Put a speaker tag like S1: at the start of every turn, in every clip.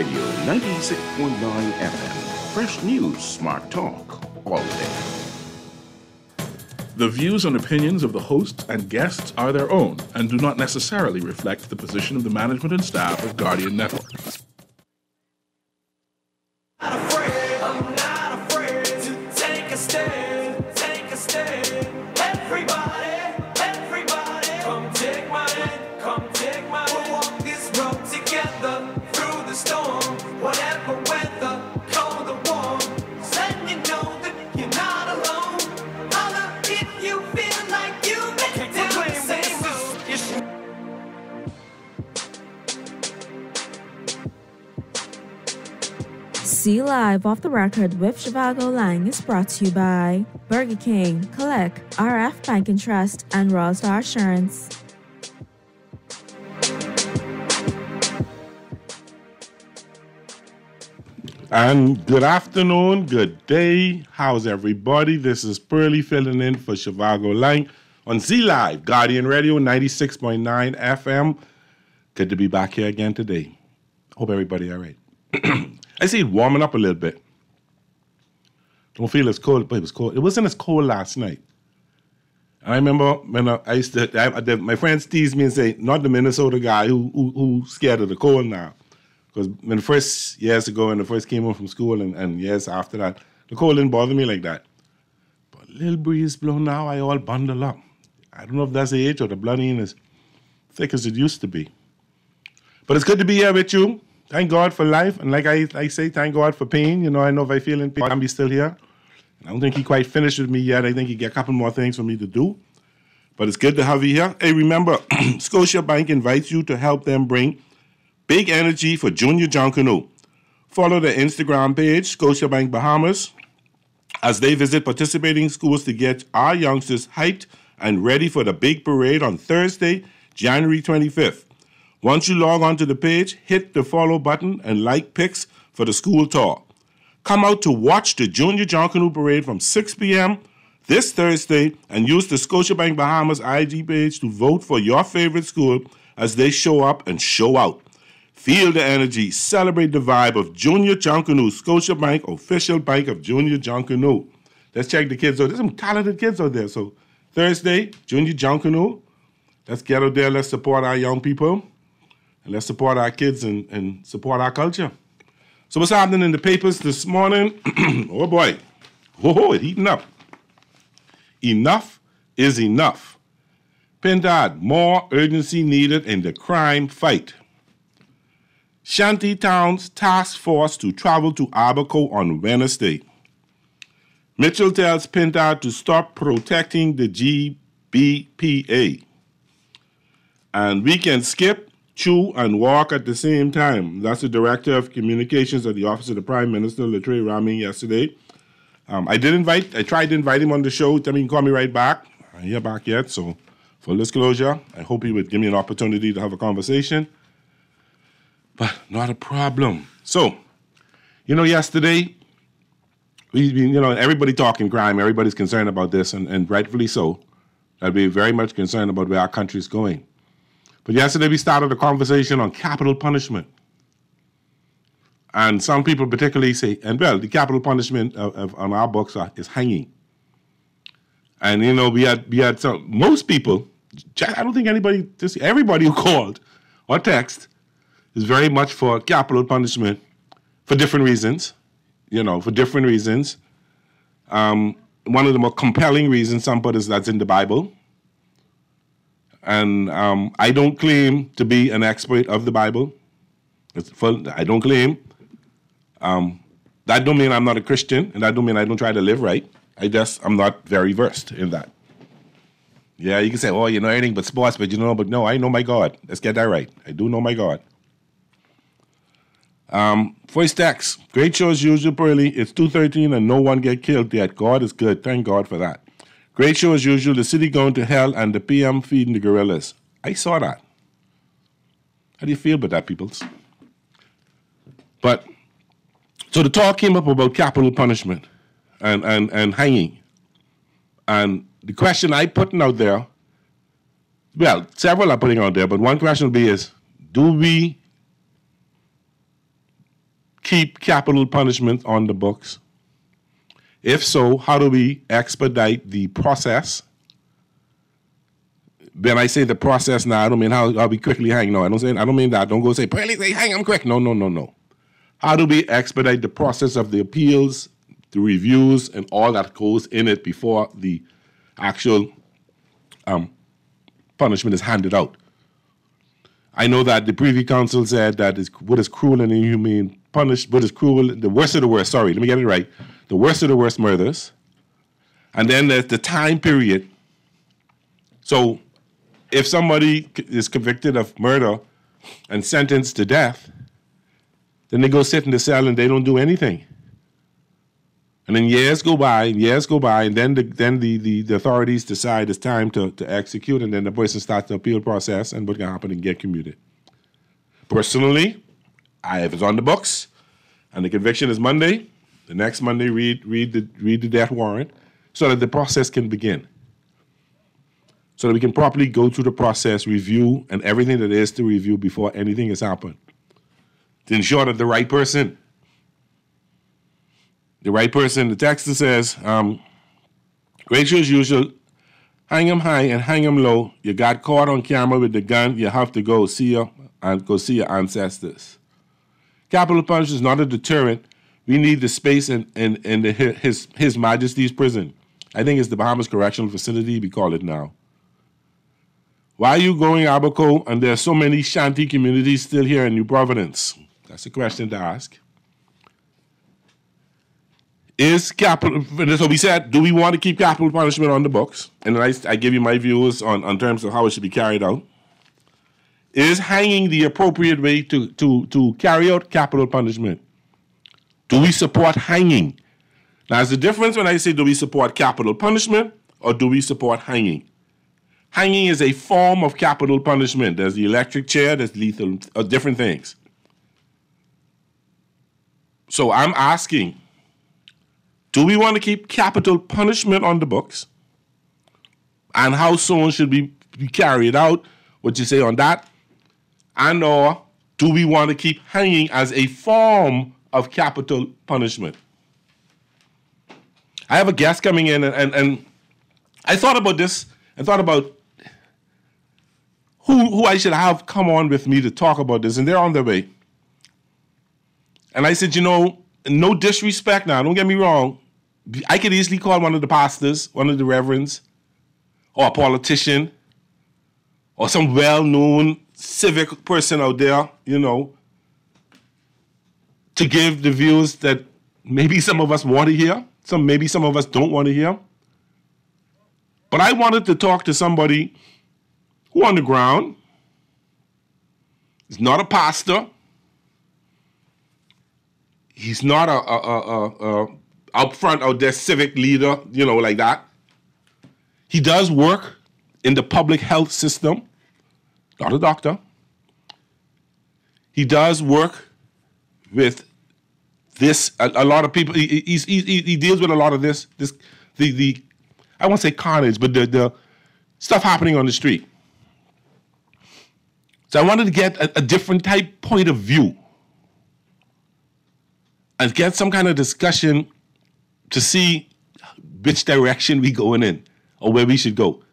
S1: Radio 96.9 FM. Fresh news, smart talk, all day.
S2: The views and opinions of the hosts and guests are their own and do not necessarily reflect the position of the management and staff of Guardian Network.
S3: See Live Off the Record with Zhivargo Laing is brought to you by Burger King, Collect, RF Bank and Trust, and Royal Star Assurance.
S4: And good afternoon, good day. How's everybody? This is Pearly filling in for Zhivargo Laing on Z Live, Guardian Radio 96.9 FM. Good to be back here again today. Hope everybody all right. I see it warming up a little bit. Don't feel as cold, but it was cold. It wasn't as cold last night. I remember when I used to, my friends teased me and say, not the Minnesota guy who's scared of the cold now. Because when the first years ago, when I first came home from school and years after that, the cold didn't bother me like that. But a little breeze blow now, I all bundle up. I don't know if that's the age or the blood ain't as thick as it used to be. But it's good to be here with you. Thank God for life. And like I say, thank God for pain. You know, I know if I feel in pain, I'm still here. I don't think he quite finished with me yet. I think he got a couple more things for me to do. But it's good to have you here. Hey, remember, Scotiabank invites you to help them bring big energy for Junior John Canoe. Follow the Instagram page, Scotiabank Bahamas, as they visit participating schools to get our youngsters hyped and ready for the big parade on Thursday, January 25th. Once you log onto the page, hit the follow button and like pics for the school tour. Come out to watch the Junior John Canoe Parade from 6 p.m. this Thursday and use the Scotiabank Bahamas IG page to vote for your favorite school as they show up and show out. Feel the energy, celebrate the vibe of Junior John Canoe, Scotiabank, official bank of Junior John Canoe. Let's check the kids out. There's some talented kids out there. So Thursday, Junior John Canoe. Let's get out there. Let's support our young people. And let's support our kids and support our culture. So what's happening in the papers this morning? Oh, boy. Whoa, it's heating up. Enough is enough. Pindad, more urgency needed in the crime fight. Shantytown's task force to travel to Abaco on Wednesday. Mitchell tells Pindad to stop protecting the GBPA. And we can skip, chew, and walk at the same time. That's the Director of Communications at the Office of the Prime Minister, Latre Rami, yesterday. I tried to invite him on the show. Tell me he can call me right back. I ain't here back yet, so full disclosure, I hope he would give me an opportunity to have a conversation. But not a problem. So, yesterday, everybody talking crime, everybody's concerned about this, and rightfully so. That we're very much concerned about where our country's going. But yesterday we started a conversation on capital punishment. And some people particularly say, the capital punishment on our books is hanging. And, we had most people, I don't think everybody who called or text is very much for capital punishment for different reasons, One of the more compelling reasons some put is that's in the Bible. And I don't claim to be an expert of the Bible. I don't claim. That don't mean I'm not a Christian, and that don't mean I don't try to live right. I'm not very versed in that. Yeah, you can say, oh, you know anything but sports, but no, I know my God. Let's get that right. I do know my God. First text, great show as usual, Pearly. It's 2:13 and no one get killed yet. God is good. Thank God for that. Great show as usual, the city going to hell and the PM feeding the gorillas. I saw that. How do you feel about that, peoples? But, so the talk came up about capital punishment and hanging. And the question I putting out there, well, several are putting out there, but one question will be is, do we keep capital punishment on the books? If so, how do we expedite the process? When I say the process now, I don't mean how we quickly hang. No, I don't mean that. Don't go say, please hang him quick. No. How do we expedite the process of the appeals, the reviews, and all that goes in it before the actual punishment is handed out? I know that the Privy Council said that what is cruel and inhumane what is cruel, the worst of the worst, sorry, let me get it right, the worst of the worst murders. And then there's the time period. So if somebody is convicted of murder and sentenced to death, then they go sit in the cell and they don't do anything. And then years go by, and then the authorities decide it's time to execute, and then the person starts the appeal process, and what can happen and get commuted. Personally, if it's on the books, and the conviction is Monday, the next Monday read the death warrant, so that the process can begin. So that we can properly go through the process, review, and everything that is to review before anything has happened. To ensure that the right person, the texter says, ratio as usual, hang him high and hang him low. You got caught on camera with the gun, you have to go see your ancestors. Capital punishment is not a deterrent. We need the space in His Majesty's prison. I think it's the Bahamas Correctional Facility, we call it now. Why are you going Abaco and there are so many shanty communities still here in New Providence? That's a question to ask. So we said, do we want to keep capital punishment on the books? And I give you my views on terms of how it should be carried out. Is hanging the appropriate way to carry out capital punishment? Do we support hanging? Now, there's a difference when I say do we support capital punishment or do we support hanging? Hanging is a form of capital punishment. There's the electric chair, there's lethal, different things. So I'm asking, do we want to keep capital punishment on the books? And how soon should we carry it out? What you say on that? And or do we want to keep hanging as a form of capital punishment? I have a guest coming in, and I thought about this. I thought about who I should have come on with me to talk about this, and they're on their way. And I said, no disrespect now, don't get me wrong. I could easily call one of the pastors, one of the reverends, or a politician, or some well-known civic person out there, to give the views that maybe some of us want to hear, maybe some of us don't want to hear. But I wanted to talk to somebody who on the ground is not a pastor. He's not a out front out there civic leader, like that. He does work in the public health system, not a doctor. He does work with this, a lot of people. He deals with a lot of this I won't say carnage, but the stuff happening on the street. So I wanted to get a different type point of view and get some kind of discussion to see which direction we going in or where we should go.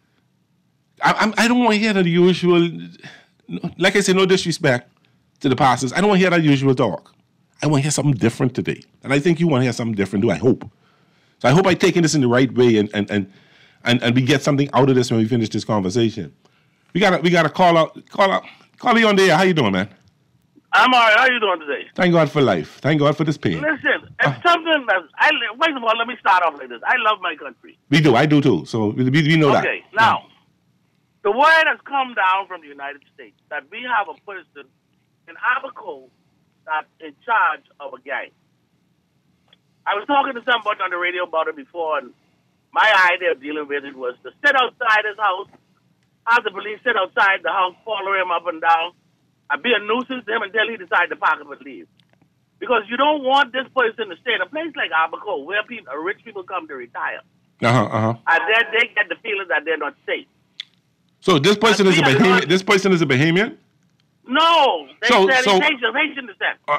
S4: I don't want to hear the usual, like I said, no disrespect to the pastors. I don't want to hear that usual talk. I want to hear something different today. And I think you want to hear something different too, I hope. So I hope I'm taking this in the right way and we get something out of this when we finish this conversation. We got to call you on the air. How you doing, man?
S5: I'm all right. How you doing today?
S4: Thank God for life. Thank God for this pain.
S5: Listen, it's something that first of all, let me start off like this. I love my country.
S4: We do. I do too. So we know that.
S5: Okay. Now, the word has come down from the United States that we have a person in Abaco that's in charge of a gang. I was talking to somebody on the radio about it before, and my idea of dealing with it was to sit outside his house, have the police sit outside the house, follow him up and down, and be a nuisance to him until he decides to pack up and leave. Because you don't want this person to stay in a place like Abaco where rich people come to retire. And then they get the feeling that they're not safe.
S4: So this person is a Bahamian? This person is a Bahamian?
S5: No. They said he's Haitian descent.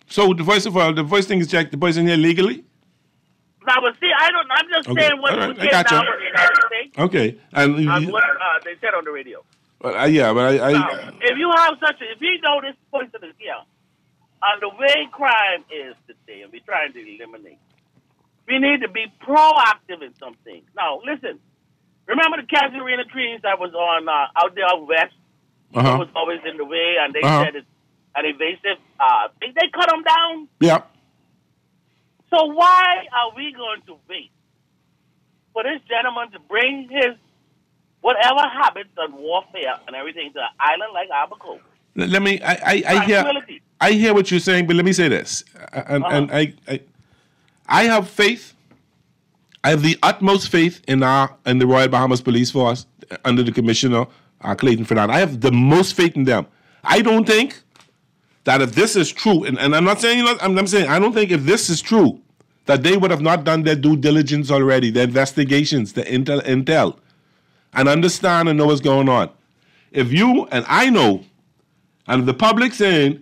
S4: So first of all, the first thing is check the person here legally.
S5: Now, but see, I'm just saying what
S4: All
S5: you
S4: right. I
S5: did
S4: gotcha.
S5: now in the United States.
S4: Okay, and
S5: What they said on the radio.
S4: yeah, but
S5: Now, if you have if you know this person is here, and the way crime is today, and we're trying to eliminate, we need to be proactive in some things. Now, listen. Remember the casuarina trees that was on out there out west? It was always in the way, and they said it's an invasive. They cut them down.
S4: Yeah.
S5: So why are we going to wait for this gentleman to bring his whatever habits and warfare and everything to an island like Abaco?
S4: Let me. I hear what you're saying, but let me say this, and I have faith. I have the utmost faith in the Royal Bahamas Police Force under the Commissioner Clayton Fernand. I have the most faith in them. I don't think that if this is true, and I'm not saying I'm saying I don't think if this is true that they would have not done their due diligence already, their investigations, the intel, and understand and know what's going on. If you and I know, and the public saying,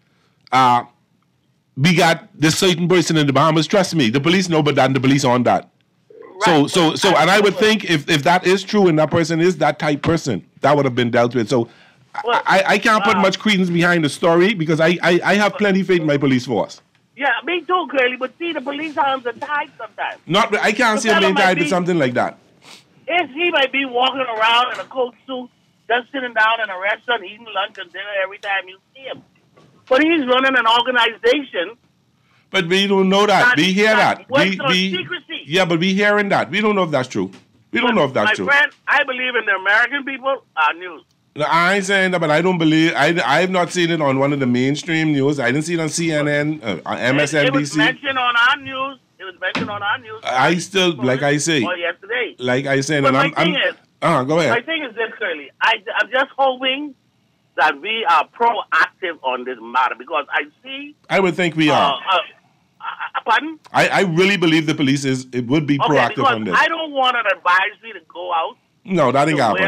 S4: we got this certain person in the Bahamas, trust me, the police know, but then the police on that. Right. So, and I would think if that is true and that person is that type person, that would have been dealt with. So, I can't put much credence behind the story because I have plenty of faith in my police force.
S5: Yeah, me too, Curly. But see, the police hands are tied sometimes.
S4: I can't see him being tied to something like that.
S5: He might be walking around in a coat suit, just sitting down in a restaurant, eating lunch and dinner every time you see him. But he's running an organization.
S4: But we don't know that. We hear that.
S5: Secrecy.
S4: Yeah, but we hearing that. We don't know if that's true. We don't know if that's true.
S5: My friend, I believe in the American people news.
S4: No, I ain't saying that, but I don't believe. I have not seen it on one of the mainstream news. I didn't see it on CNN, on MSNBC.
S5: It was mentioned on our news. I
S4: still, like I say.
S5: Or yesterday.
S4: Like I said,
S5: but
S4: and go ahead.
S5: My thing is this, Curly. I'm just hoping that we are proactive on this matter because I see.
S4: I would think we are.
S5: Pardon?
S4: I really believe the police would be proactive on this.
S5: I don't want an advisory to go out.
S4: No, that ain't happening.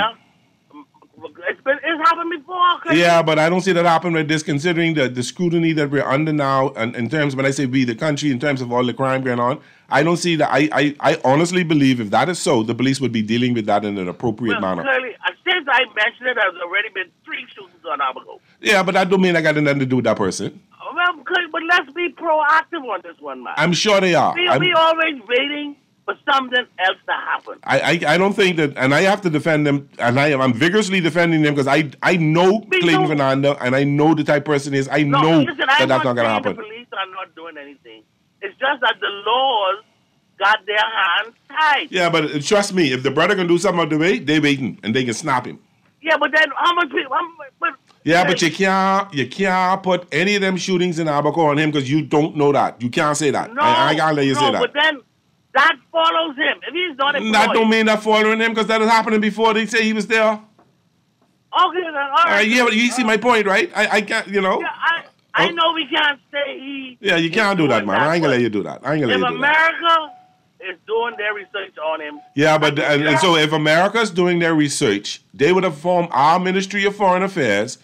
S5: It's happened before.
S4: Yeah, but I don't see that happen with this, considering the scrutiny that we're under now, and in terms, when I say we, the country, in terms of all the crime going on, I don't see that. I honestly believe if that is so, the police would be dealing with that in an appropriate manner.
S5: Clearly, since I mentioned it, there's already been 3 shootings on Abaco.
S4: Yeah, but that don't mean I got nothing to do with that person.
S5: Well, but let's be proactive on this one, man.
S4: I'm sure they are.
S5: We always waiting for something else to happen.
S4: I don't think that, and I have to defend them, and I'm vigorously defending them because I know Clayton Fernando, and I know the type of person he is. I know that's not going to happen.
S5: The police are not doing anything. It's just that the laws got their hands tied.
S4: Yeah, but trust me, if the brother can do something out the way, they waiting, and they can snap him.
S5: Yeah, but then how much people?
S4: But you can't put any of them shootings in Abaco on him because you don't know that. You can't say that.
S5: No,
S4: I can't let you say that.
S5: But then that follows him. If he's not employed.
S4: That don't mean that following him because that is happening before they say he was there.
S5: Okay, then, all right.
S4: Yeah, but you see my point, right? I can't,
S5: Yeah, I know we can't say he.
S4: Yeah, you can't do that, man. I ain't gonna let you do that.
S5: If America is doing their research on him.
S4: Yeah, but and so if America's doing their research, they would have formed our Ministry of Foreign Affairs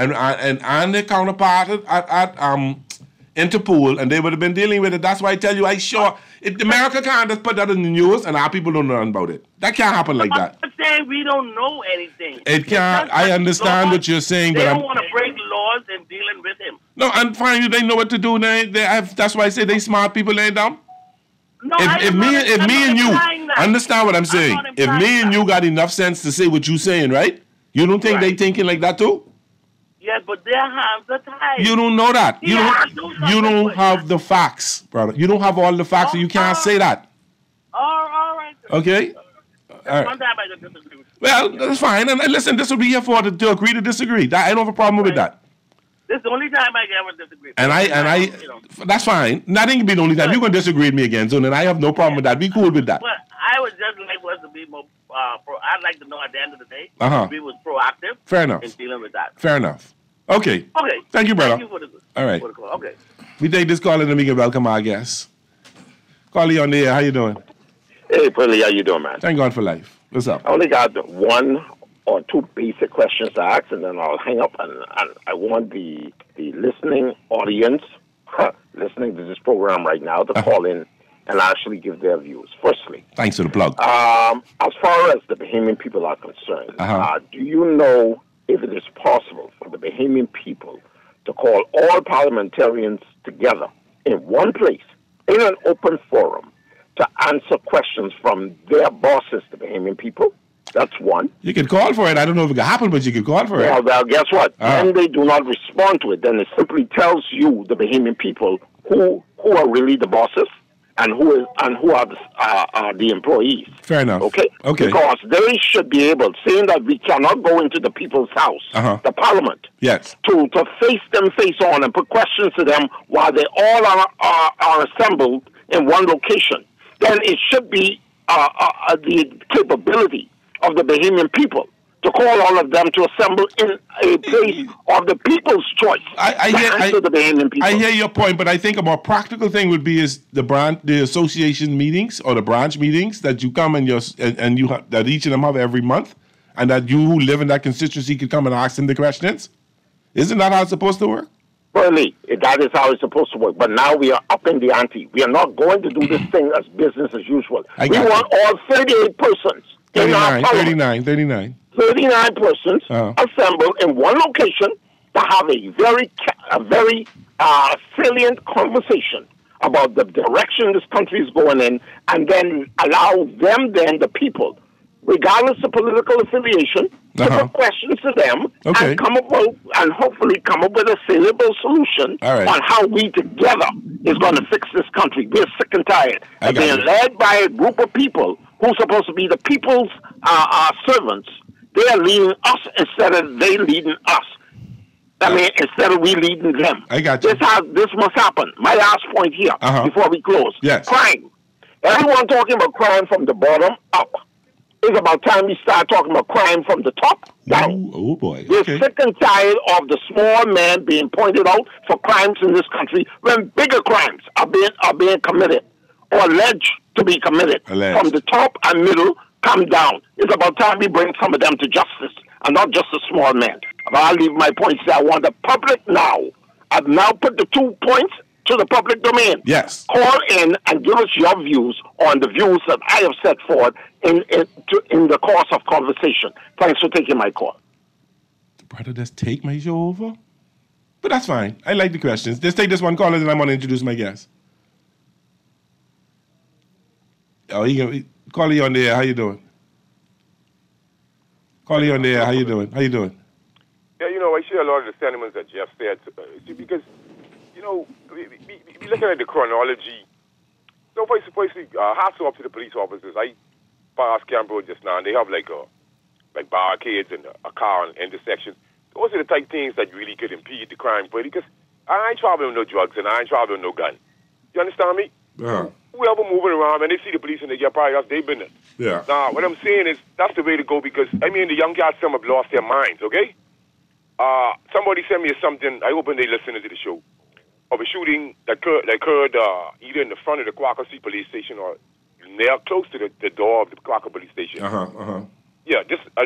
S4: and their counterpart at Interpol, and they would have been dealing with it. That's why I tell you, America can't just put that in the news and our people don't know about it. That can't happen like that.
S5: I'm saying we don't know anything.
S4: It can't. I understand what you're saying, but
S5: they don't want to break laws in dealing with him.
S4: No, and finally, they know what to do. That's why I say they smart people laying down.
S5: No,
S4: if me and you understand what I'm saying, if me and you got enough sense to say what you're saying, right? You don't think they thinking like that too?
S5: Yes, but their hands are tied.
S4: You don't know that. You don't have the facts, brother. You don't have all the facts, so you can't say that.
S5: All right.
S4: Okay? All right.
S5: One time I could disagree with you.
S4: Well, that's fine. And listen, this will be here for to agree to disagree. I don't have a problem with that.
S5: This is the only time I can ever disagree.
S4: And that's fine. Nothing can be the only time. You're going to disagree with me again, so then I have no problem with that. Be cool with that.
S5: But I would just like us to be more I'd like to know at the end of the day if we was proactive.
S4: Fair enough.
S5: In dealing with that.
S4: Fair enough. Okay. Thank you, brother.
S5: Thank you for the
S4: all right.
S5: Okay.
S4: We take this call and then we can welcome our guests. Carly on the air. How you doing?
S6: Hey, Pearly, how you doing, man?
S4: Thank God for life. What's up?
S6: I only got 1 or 2 basic questions to ask, and then I'll hang up. And I want the listening audience listening to this program right now to call in and actually give their views. Firstly,
S4: Thanks for the plug.
S6: as far as the Bahamian people are concerned, do you know if it is possible for the Bahamian people to call all parliamentarians together in one place, in an open forum, to answer questions from their bosses, the Bahamian people? That's one.
S4: You could call for it. I don't know if it can happen, but you could call for it.
S6: Well, guess what? When they do not respond to it, then it simply tells you, the Bahamian people, who are really the bosses and who are the employees.
S4: Fair enough.
S6: Okay? Because they should be able, saying that we cannot go into the people's house, the parliament,
S4: yes,
S6: to face them face on and put questions to them while they all are assembled in one location. Then it should be the capability of the Bahamian people to call all of them to assemble in a place of the people's choice. I
S4: hear your point, but I think a more practical thing would be is the association meetings or the branch meetings that you come and that each of them have every month, and that you who live in that constituency could come and ask them the questions. Isn't that how it's supposed to work?
S6: Really, that is how it's supposed to work. But now we are upping the ante. We are not going to do this thing as business as usual. We want all 38 persons.
S4: 39
S6: persons assembled in one location to have a very salient conversation about the direction this country is going in, and then allow them, the people, regardless of political affiliation, to put questions to them and come up with, and hopefully come up with a saleable solution on how we together is going to fix this country. We're sick and tired of being led by a group of people who's supposed to be the people's servants. They are leading us instead of they leading us. Instead of we leading them.
S4: I got you.
S6: This must happen. My last point here, before we close.
S4: Yes.
S6: Crime. Everyone talking about crime from the bottom up. It's about time we start talking about crime from the top down.
S4: Oh boy.
S6: We're sick and tired of the small man being pointed out for crimes in this country when bigger crimes are being committed or alleged to be committed. From the top and middle, come down. It's about time we bring some of them to justice and not just the small man. But I'll leave my points there. I want the public now. I've now put the 2 points to the public domain.
S4: Yes.
S6: Call in and give us your views on the views that I have set forth in the course of conversation. Thanks for taking my call.
S4: Brother, just take my show over? But that's fine. I like the questions. Let's take this one call and then I'm going to introduce my guest. Callie on the air. How you doing? Callie on the air. How you doing?
S7: Yeah, I share a lot of the sentiments that Jeff said. Because, we looking at the chronology. So, firstly, hats off to the police officers. I passed Camp Road just now, and they have like barricades and a car on intersections. Those are the type of things that really could impede the crime. But because I ain't traveling with no drugs and I ain't traveling with no gun. You understand me? Whoever moving around and they see the police and they get probably that's their business.
S4: Yeah.
S7: Now, what I'm saying is that's the way to go because, the young guys, some have lost their minds, okay? Somebody sent me something, I hope they listening to the show, of a shooting that occurred either in the front of the Quaker Street police station or near close to the door of the Quaker police station. Yeah,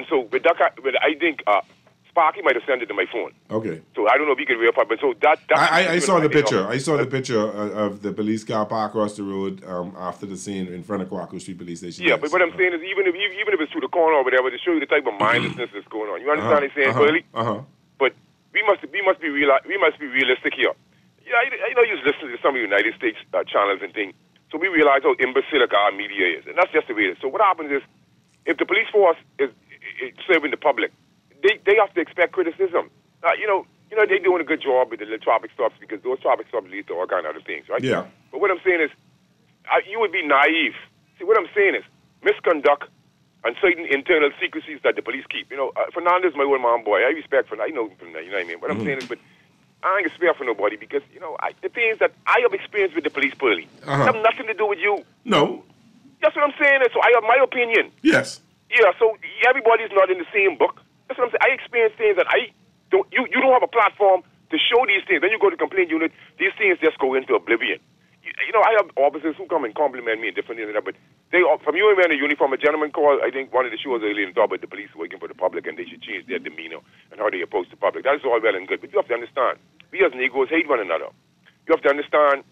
S7: I think Sparky might have sent it to my phone.
S4: Okay.
S7: So I don't know if you can verify, but so that
S4: I saw the picture. I saw the picture of the police car parked across the road after the scene in front of Quaker Street police station.
S7: Yeah, but what I'm saying is even if it's through the corner or whatever, to show you the type of mindlessness that's going on. You understand what I'm saying, Curly? But we must be realistic here. Yeah, I know you listen to some of the United States channels and things, so we realize how imbecilic our media is, and that's just the way it is. So what happens is, if the police force is serving the public, they have to expect criticism. They're doing a good job with the traffic stops because those traffic stops lead to all kind of other things, right?
S4: Yeah.
S7: But what I'm saying is, you would be naive. See, what I'm saying is, misconduct and certain internal secrecies that the police keep. Fernandez, my old man boy, I respect for. I know him from that. You know what I mean? What I'm saying is, but I ain't spare for nobody because the things that I have experienced with the police, Pearly, have nothing to do with you.
S4: No.
S7: That's what I'm saying. So I have my opinion.
S4: Yes.
S7: Yeah. So everybody's not in the same book. That's what I'm saying. I experience things that you don't have a platform to show these things. Then you go to complaint unit. These things just go into oblivion. I have officers who come and compliment me and different things, but from you and me in a uniform, a gentleman called, I think, one of the shows earlier and talked about the police working for the public and they should change their demeanor and how they approach the public. That is all well and good. But you have to understand, we as Negroes hate one another. You have to understand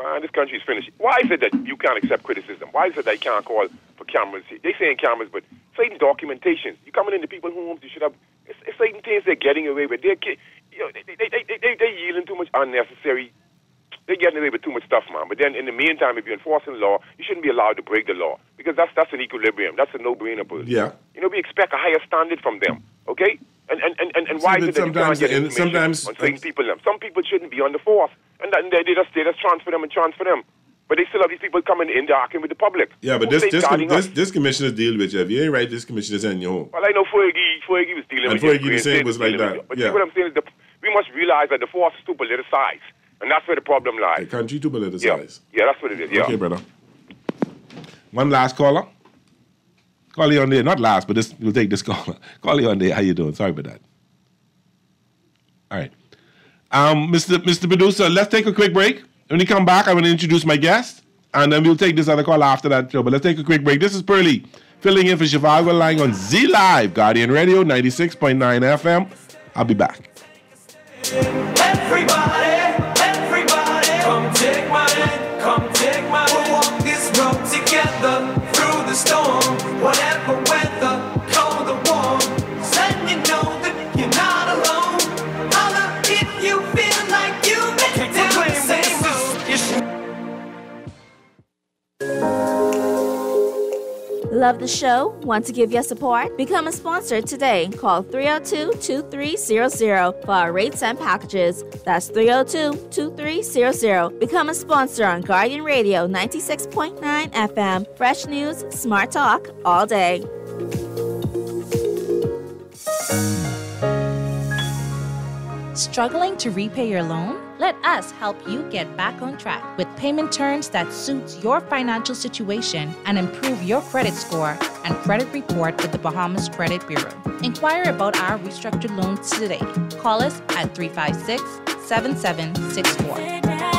S7: Man, this country is finished. Why is it that you can't accept criticism? Why is it that you can't call for cameras? They saying cameras, but certain documentations. You coming into people's homes, you should have. It's certain things they're getting away with. They're yielding too much unnecessary. They're getting away with too much stuff, man. But then in the meantime, if you're enforcing law, you shouldn't be allowed to break the law because that's an equilibrium. That's a no-brainer.
S4: Yeah.
S7: We expect a higher standard from them. Okay. And why is it that you can't get information on certain people? Some people shouldn't be on the force, and they just transfer them. But they still have these people coming in, they're arguing with the public.
S4: Yeah, but this commissioner deal with you. If you ain't right, this commissioner is in your home.
S7: Well, I know Fergie was dealing with it.
S4: And Fergie the same was like that.
S7: But see what I'm saying is we must realize that the force is too politicized, and that's where the problem lies.
S4: The country too politicized.
S7: Yeah, that's what it is. Yeah.
S4: Okay, brother. One last caller. Call you on there. Not last, but we'll take this caller. Call you on there. How you doing? Sorry about that. All right. Mr. Producer, let's take a quick break. When you come back, I'm going to introduce my guest, and then we'll take this other call after that show. But let's take a quick break. This is Pearly, filling in for Zhivargo, Laing on Z Live, Guardian Radio, 96.9 FM. I'll be back.
S8: Everybody, come take my hand, come take my hand. We'll walk this road together through the storm, whatever weather, cold or warm. Letting you know that you're not alone. Holla if you feel like you've been down the same road.
S3: Love the show? Want to give your support? Become a sponsor today. Call 302-2300 for our rates and packages. That's 302-2300. Become a sponsor on Guardian Radio 96.9 FM. Fresh news, smart talk, all day.
S9: Struggling to repay your loan? Let us help you get back on track with payment terms that suits your financial situation and improve your credit score and credit report with the Bahamas Credit Bureau. Inquire about our restructured loans today. Call us at 356-7764.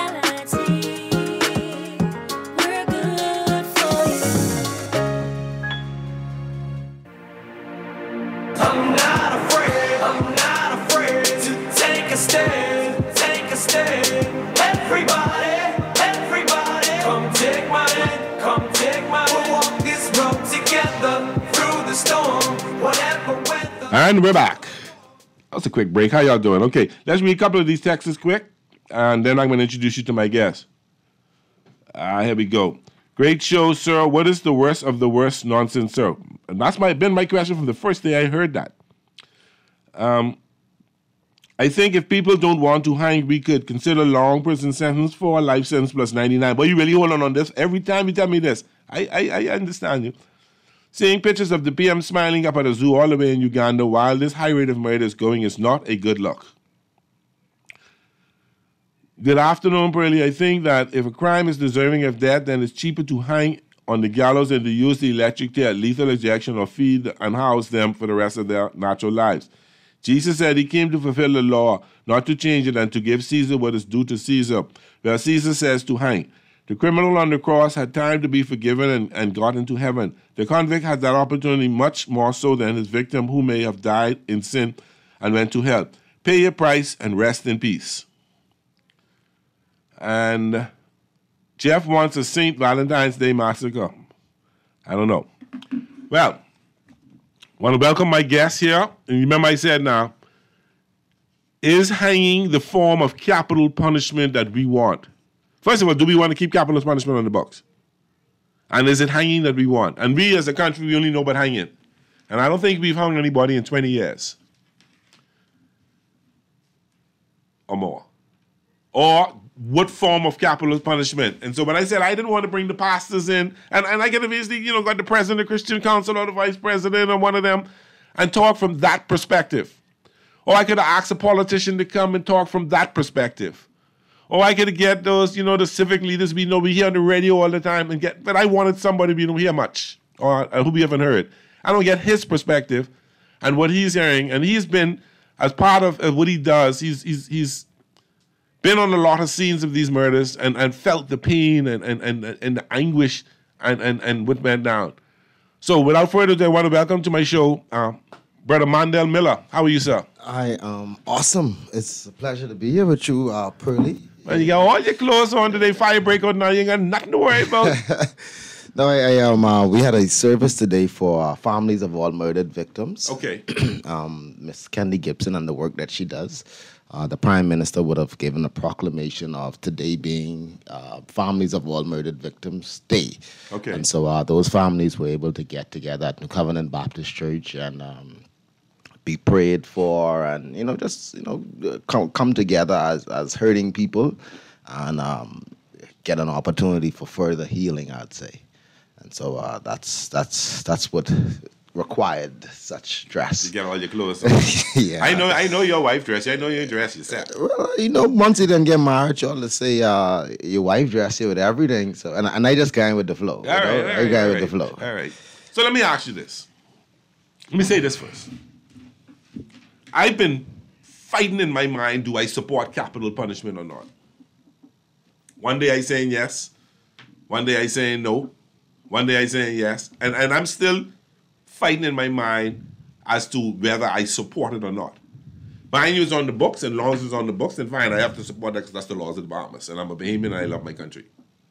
S8: Everybody, come take my hand, come take my hand. We'll walk this road together through the storm, whatever weather.
S4: And we're back. That was a quick break. How y'all doing? Okay, let's read a couple of these texts quick, and then I'm going to introduce you to my guest. Here we go. Great show, sir. What is the worst of the worst nonsense, sir? And that's been my question from the first day I heard that. I think if people don't want to hang, we could consider long prison sentence for a life sentence plus 99. But you really hold on this. Every time you tell me this, I understand you. Seeing pictures of the PM smiling up at a zoo all the way in Uganda while this high rate of murder is going is not a good look. Good afternoon, Pearly. I think that if a crime is deserving of death, then it's cheaper to hang on the gallows than to use the electric chair, lethal injection, or feed and house them for the rest of their natural lives. Jesus said he came to fulfill the law, not to change it, and to give Caesar what is due to Caesar. Well, Caesar says to hang. The criminal on the cross had time to be forgiven and got into heaven. The convict had that opportunity much more so than his victim who may have died in sin and went to hell. Pay your price and rest in peace. And Jeff wants a St. Valentine's Day massacre. I don't know. Well, I want to welcome my guest here. And remember I said now, is hanging the form of capital punishment that we want? First of all, do we want to keep capital punishment on the books? And is it hanging that we want? And we as a country, we only know about hanging. And I don't think we've hung anybody in 20 years. Or more. Or what form of capital punishment? And so when I said I didn't want to bring the pastors in, and I could have easily, got the president of the Christian Council or the vice president or one of them and talk from that perspective. Or I could have asked a politician to come and talk from that perspective. Or I could get those, the civic leaders we hear on the radio all the time but I wanted somebody we don't hear much or who we haven't heard. I don't get his perspective and what he's hearing. And he's been, as part of what he does, he's been on a lot of scenes of these murders and felt the pain and the anguish and what went down. So without further ado, I want to welcome to my show, Brother Mandel Miller. How are you, sir?
S10: I am awesome. It's a pleasure to be here with you, Pearly.
S4: Man, you got all your clothes on today, fire break out now, you ain't got nothing to worry about.
S10: No, we had a service today for families of all murdered victims.
S4: Okay.
S10: Miss Candy Gibson and the work that she does. The Prime Minister would have given a proclamation of today being Families of All Murdered Victims Day.
S4: Okay.
S10: And so those families were able to get together at New Covenant Baptist Church and be prayed for, and come together as hurting people, and get an opportunity for further healing, I'd say. And so that's what required such dress.
S4: You get all your clothes on.
S10: Yeah.
S4: I know your wife dress. I know you dress yourself.
S10: Well, once you didn't get married, y'all let's say your wife dress you with everything. So and I just going with the flow.
S4: All right.
S10: With the flow.
S4: All right. So let me ask you this. Let me say this first. I've been fighting in my mind, do I support capital punishment or not? One day I saying yes. One day I saying no. One day I saying yes. And I'm still fighting in my mind as to whether I support it or not. Mine is on the books, and long as it's on the books, then fine, I have to support that because that's the laws of the Bahamas. And I'm a Bahamian and I love my country.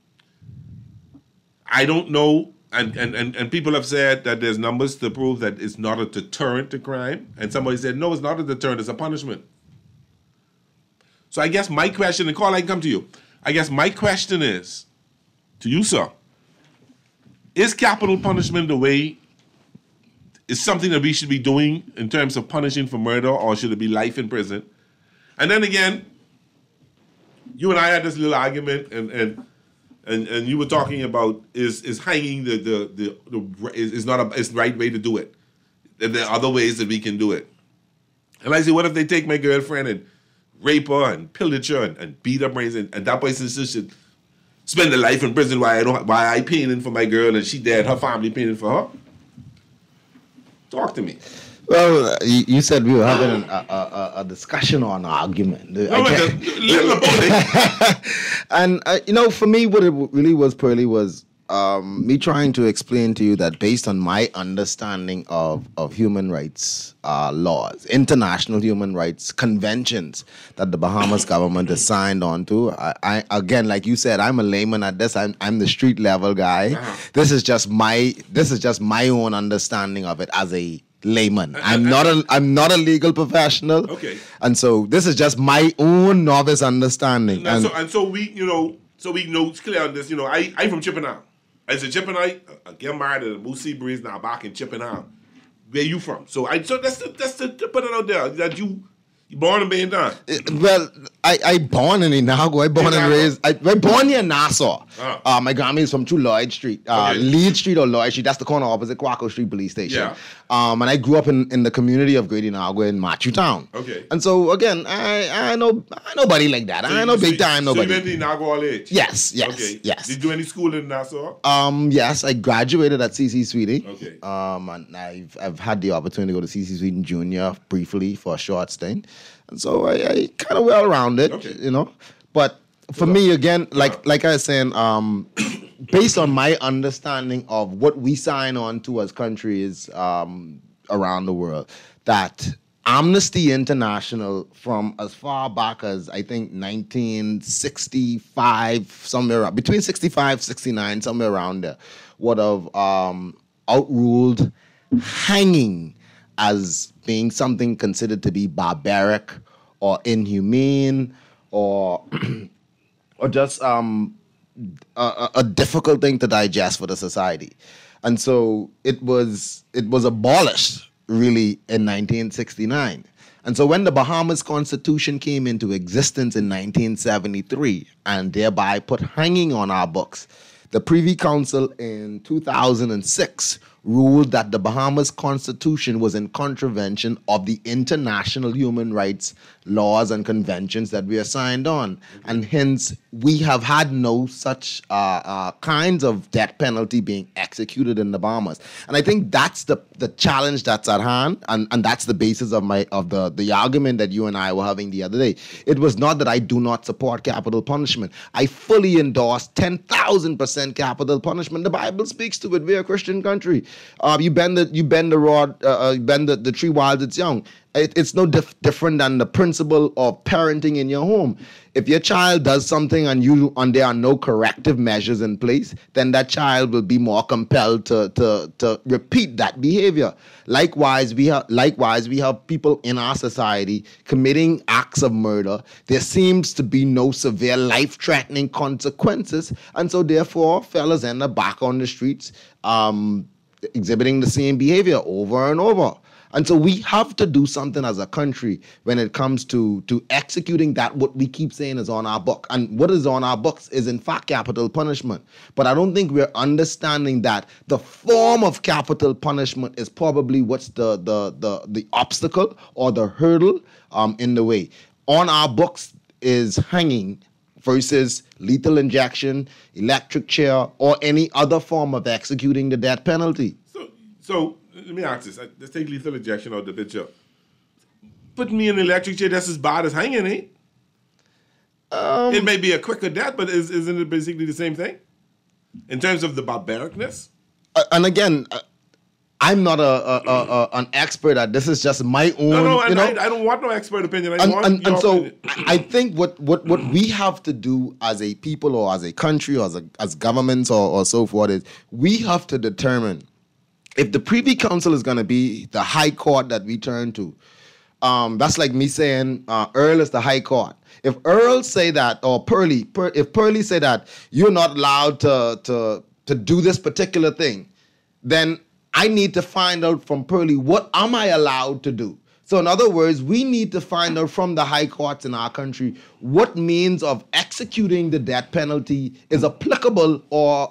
S4: I don't know. And people have said that there's numbers to prove that it's not a deterrent to crime. And somebody said, no, it's not a deterrent, it's a punishment. So I guess my question, and Carl, I can come to you. I guess my question is, to you, sir, is capital punishment the way, is something that we should be doing in terms of punishing for murder, or should it be life in prison? And then again, you and I had this little argument, and you were talking about is hanging is the right way to do it. And there are other ways that we can do it. And I say, what if they take my girlfriend and rape her and pillage her and beat her brains, and that person should spend a life in prison while I paying for my girl and she dead, her family paying for her? Talk to me.
S10: Well, you said we were having a discussion or an argument. And, for me, what it really was, Pearlie, was me trying to explain to you that based on my understanding of human rights laws, international human rights conventions that the Bahamas government has signed on to, I again, like you said, I'm a layman at this. I'm the street level guy. Uh-huh. This is just my own understanding of it as a layman. I'm not a legal professional. Okay. And so this is just my own novice understanding.
S4: So we know it's clear on this. I from Chippenham. I said Chippenham. I get married at the Moosey Breeze now back in Chippenham. Where you from? So that's to put it out there that you born and being done.
S10: Well, I born in Inagua. I born and raised. I born here in Nassau. Uh-huh. My grandma is from Lloyd Street, Lead Street or Lloyd Street. That's the corner opposite Quaco Street Police Station. Yeah. And I grew up in the community of Great Inagua in Matthew Town. Okay. And so again, I know nobody like that. I know big time nobody.
S4: So you went to Inagua all age?
S10: Yes.
S4: Okay.
S10: Yes.
S4: Did you do any school in Nassau?
S10: Yes, I graduated at CC Sweeting. Okay. And I've had the opportunity to go to CC Sweeting Junior briefly for a short stint. And so I kind of well rounded, But for me, again, like I was saying, based on my understanding of what we sign on to as countries around the world, that Amnesty International, from as far back as I think 1965, somewhere between 65, 69, somewhere around there, would have outruled hanging as being something considered to be barbaric or inhumane or just a difficult thing to digest for the society. And so it was abolished really in 1969. And so when the Bahamas Constitution came into existence in 1973 and thereby put hanging on our books, the Privy Council in 2006 ruled that the Bahamas Constitution was in contravention of the international human rights laws and conventions that we are signed on. And hence, we have had no such kinds of death penalty being executed in the Bahamas. And I think that's the challenge that's at hand, and that's the basis of the argument that you and I were having the other day. It was not that I do not support capital punishment. I fully endorse 10,000% capital punishment. The Bible speaks to it. We're a Christian country. You bend the rod, you bend the tree while it's young. It's no different than the principle of parenting in your home. If your child does something and there are no corrective measures in place, then that child will be more compelled to repeat that behavior. Likewise, we have people in our society committing acts of murder. There seems to be no severe life-threatening consequences, and so therefore, fellas end up back on the streets, exhibiting the same behavior over and over. And so we have to do something as a country when it comes to executing that what we keep saying is on our book. And what is on our books is in fact capital punishment. But I don't think we're understanding that the form of capital punishment is probably what's the obstacle or the hurdle in the way. On our books is hanging versus lethal injection, electric chair, or any other form of executing the death penalty.
S4: So let me ask this. Let's take lethal injection out of the picture. Put me in an electric chair, that's as bad as hanging, eh? It may be a quicker death, but isn't it basically the same thing? In terms of the barbaricness?
S10: And again, I'm not an expert at this. Is just my own.
S4: No, I don't want no expert opinion.
S10: I think what we have to do as a people or as a country or as governments or so forth is we have to determine if the Privy Council is going to be the high court that we turn to. That's like me saying Earl is the high court. If Earl say that, or if Pearlie say that you're not allowed to do this particular thing, then I need to find out from Pearlie, what am I allowed to do? So in other words, we need to find out from the high courts in our country what means of executing the death penalty is applicable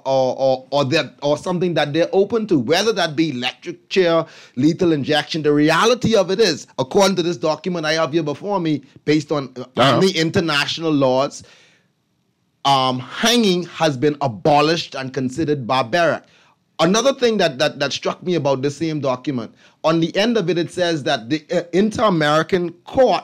S10: or something that they're open to, whether that be electric chair, lethal injection. The reality of it is, according to this document I have here before me, based on the international laws, hanging has been abolished and considered barbaric. Another thing that struck me about this same document, on the end of it, it says that the Inter-American Court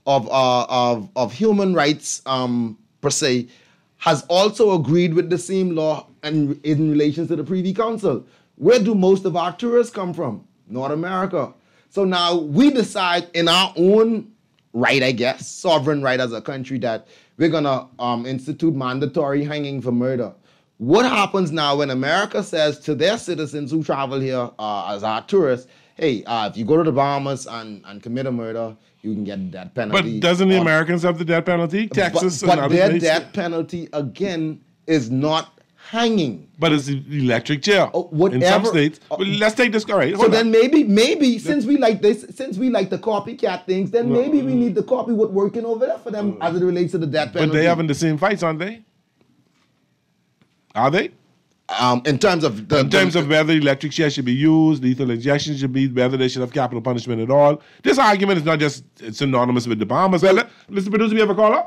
S10: of Human Rights, per se, has also agreed with the same law in relation to the Privy Council. Where do most of our tourists come from? North America. So now we decide in our own right, I guess, sovereign right as a country, that we're going to institute mandatory hanging for murder. What happens now when America says to their citizens who travel here as our tourists, hey, if you go to the Bahamas and commit a murder, you can get that penalty.
S4: But doesn't the Americans have the death penalty? Texas
S10: but their death penalty, again, is not hanging.
S4: But it's electric chair in some states. But let's take this. All right.
S10: So then maybe since we like this, since we like the copycat things, then maybe we need to copy what's working over there for them as it relates to the death penalty.
S4: But they having the same fights, aren't they? Are they?
S10: In terms of
S4: whether electric chair should be used, lethal injection should be, whether they should have capital punishment at all. This argument is not just synonymous with the Bahamas. Well, Mr. Producer, we have a caller?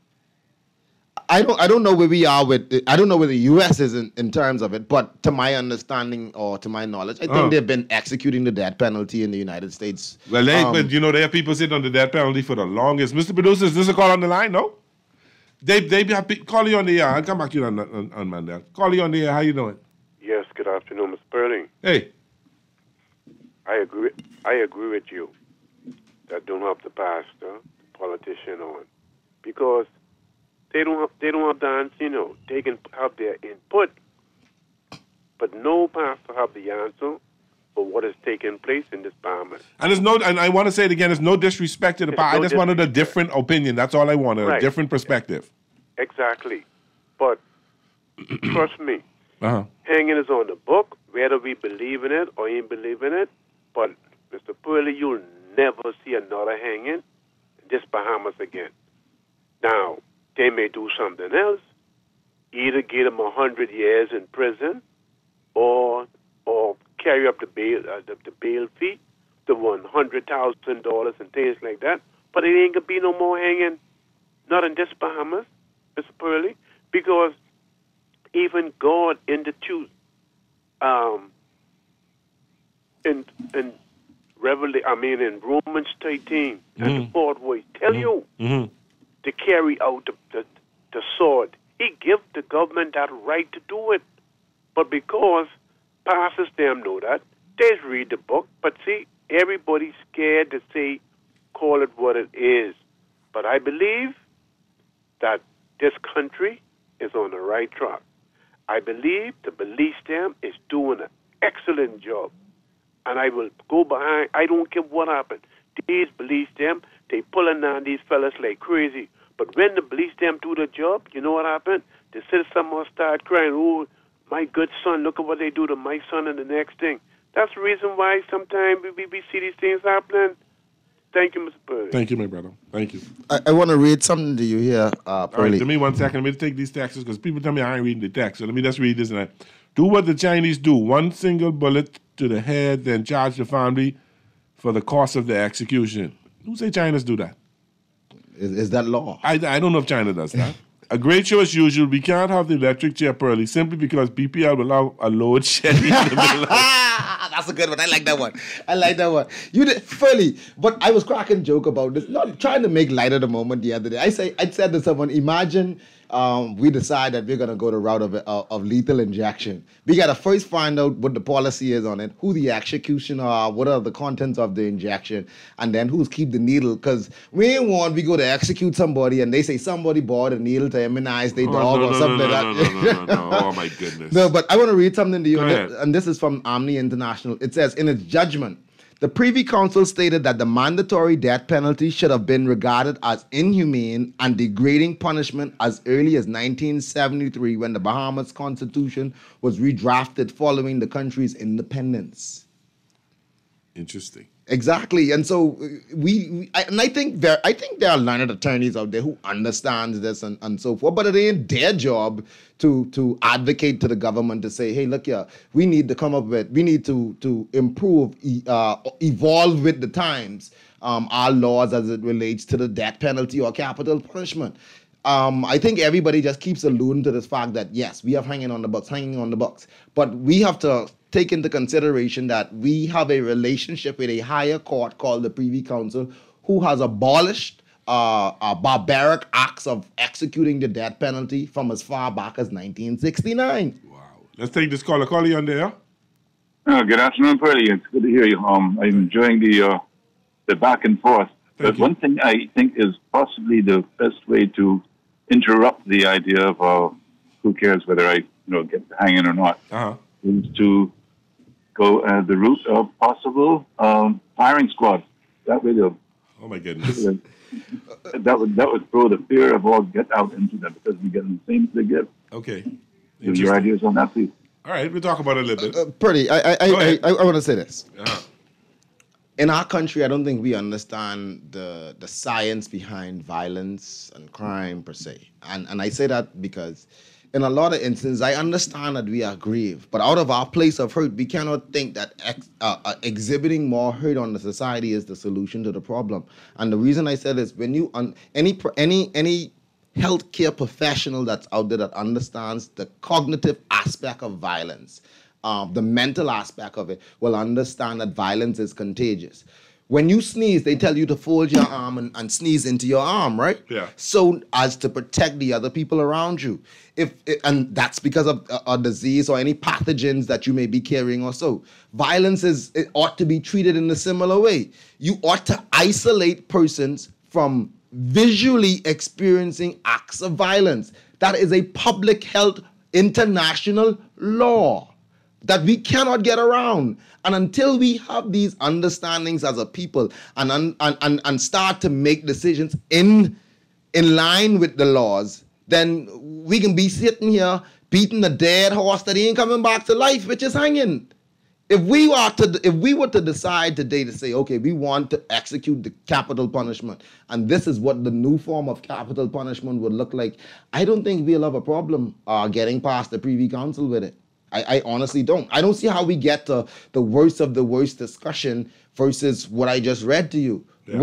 S10: I don't know where we are with it. I don't know where the U.S. is in terms of it, but to my understanding or to my knowledge, I think they've been executing the death penalty in the United States.
S4: Well, but they have people sitting on the death penalty for the longest. Mr. Producer, is this a call on the line? No? They have call you on the air. I'll come back to you on Monday. Call you on the air. How you doing?
S11: Yes, good afternoon, Mr. Perling.
S4: Hey.
S11: I agree with you that don't have the pastor, politician on, because they don't have the they can have their input, but no pastor have the answer for what is taking place in this Bahamas.
S4: And I want to say it again, there's no disrespect to the pastor. I just wanted a different opinion. That's all I wanted, a different perspective.
S11: Exactly. But trust me, hanging is on the book, whether we believe in it or ain't believe in it. But, Mr. Purley, you'll never see another hanging in this Bahamas again. Now, they may do something else, either get them 100 years in prison or carry up the bail fee, the $100,000 and things like that. But it ain't gonna be no more hanging, not in this Bahamas, Mr. Purley, because even God institutes in Romans 13 and the fourth way, tell you to carry out the sword. He gives the government that right to do it, but because pastors them know that. They read the book, but see, everybody's scared to say, call it what it is. But I believe that this country is on the right track. I believe the police them is doing an excellent job. And I will go behind, I don't care what happened. These police them, they pulling down these fellas like crazy. But when the police them do the job, you know what happened? The citizen must start crying, oh, my good son, look at what they do to my son and the next thing. That's the reason why sometimes we see these things happening. Thank you, Mr. Purdy.
S4: Thank you, my brother. Thank you.
S10: I want to read something to you here,
S4: All right, give me 1 second. Let me take these texts because people tell me I ain't reading the text. So let me just read this. And do what the Chinese do. One single bullet to the head, then charge the family for the cost of the execution. Who say China's do that?
S10: Is that law?
S4: I don't know if China does that. A great show as usual. We can't have the electric chair Pearly simply because PPL will allow a load shedding in the middle of
S10: That's a good one. I like that one. You did fully, but I was cracking a joke about this. Not trying to make light of the moment the other day. I said to someone, imagine we decide that we're gonna go the route of lethal injection. We gotta first find out what the policy is on it, who the executioner are, what are the contents of the injection, and then who's keep the needle. Because we ain't want we go to execute somebody and they say somebody bought a needle to immunize their dog or something like that.
S4: No. Oh my goodness.
S10: No, but I want to read something to you, and this is from Omni International. It says, in its judgment, the Privy Council stated that the mandatory death penalty should have been regarded as inhumane and degrading punishment as early as 1973 when the Bahamas Constitution was redrafted following the country's independence.
S4: Interesting.
S10: Exactly, and so I think there are learned attorneys out there who understand this and so forth, but it ain't their job to advocate to the government to say, hey, look here, we need to improve, evolve with the times, our laws as it relates to the death penalty or capital punishment. I think everybody just keeps alluding to this fact that yes, we have hanging on the books, but we have to take into consideration that we have a relationship with a higher court called the Privy Council who has abolished barbaric acts of executing the death penalty from as far back as 1969.
S4: Wow. Let's take this caller. Call you on there.
S12: Good afternoon, Pearly. It's good to hear you. I'm enjoying the back and forth. But one thing I think is possibly the best way to interrupt the idea of who cares whether I get hanging or not is to go the route of possible firing squad. That way,
S4: oh my goodness,
S12: that would throw the fear of all get out into them because we get the same as they give.
S4: Okay,
S12: your ideas on that, please.
S4: All right, we'll talk about it a little bit.
S10: Pretty, I want to say this.
S4: Uh-huh.
S10: In our country, I don't think we understand the science behind violence and crime per se, and I say that because in a lot of instances, I understand that we are grieved, but out of our place of hurt, we cannot think that exhibiting more hurt on the society is the solution to the problem. And the reason I said is when you any healthcare professional that's out there that understands the cognitive aspect of violence, the mental aspect of it, will understand that violence is contagious. When you sneeze, they tell you to fold your arm and sneeze into your arm, right?
S4: Yeah.
S10: So as to protect the other people around you. And that's because of a disease or any pathogens that you may be carrying or so. Violence it ought to be treated in a similar way. You ought to isolate persons from visually experiencing acts of violence. That is a public health international law that we cannot get around. And until we have these understandings as a people and start to make decisions in line with the laws, then we can be sitting here beating a dead horse that ain't coming back to life, which is hanging. If we were to decide today to say, okay, we want to execute the capital punishment, and this is what the new form of capital punishment would look like, I don't think we'll have a problem getting past the Privy Council with it. I honestly don't. I don't see how we get to the worst of the worst discussion versus what I just read to you. Yeah.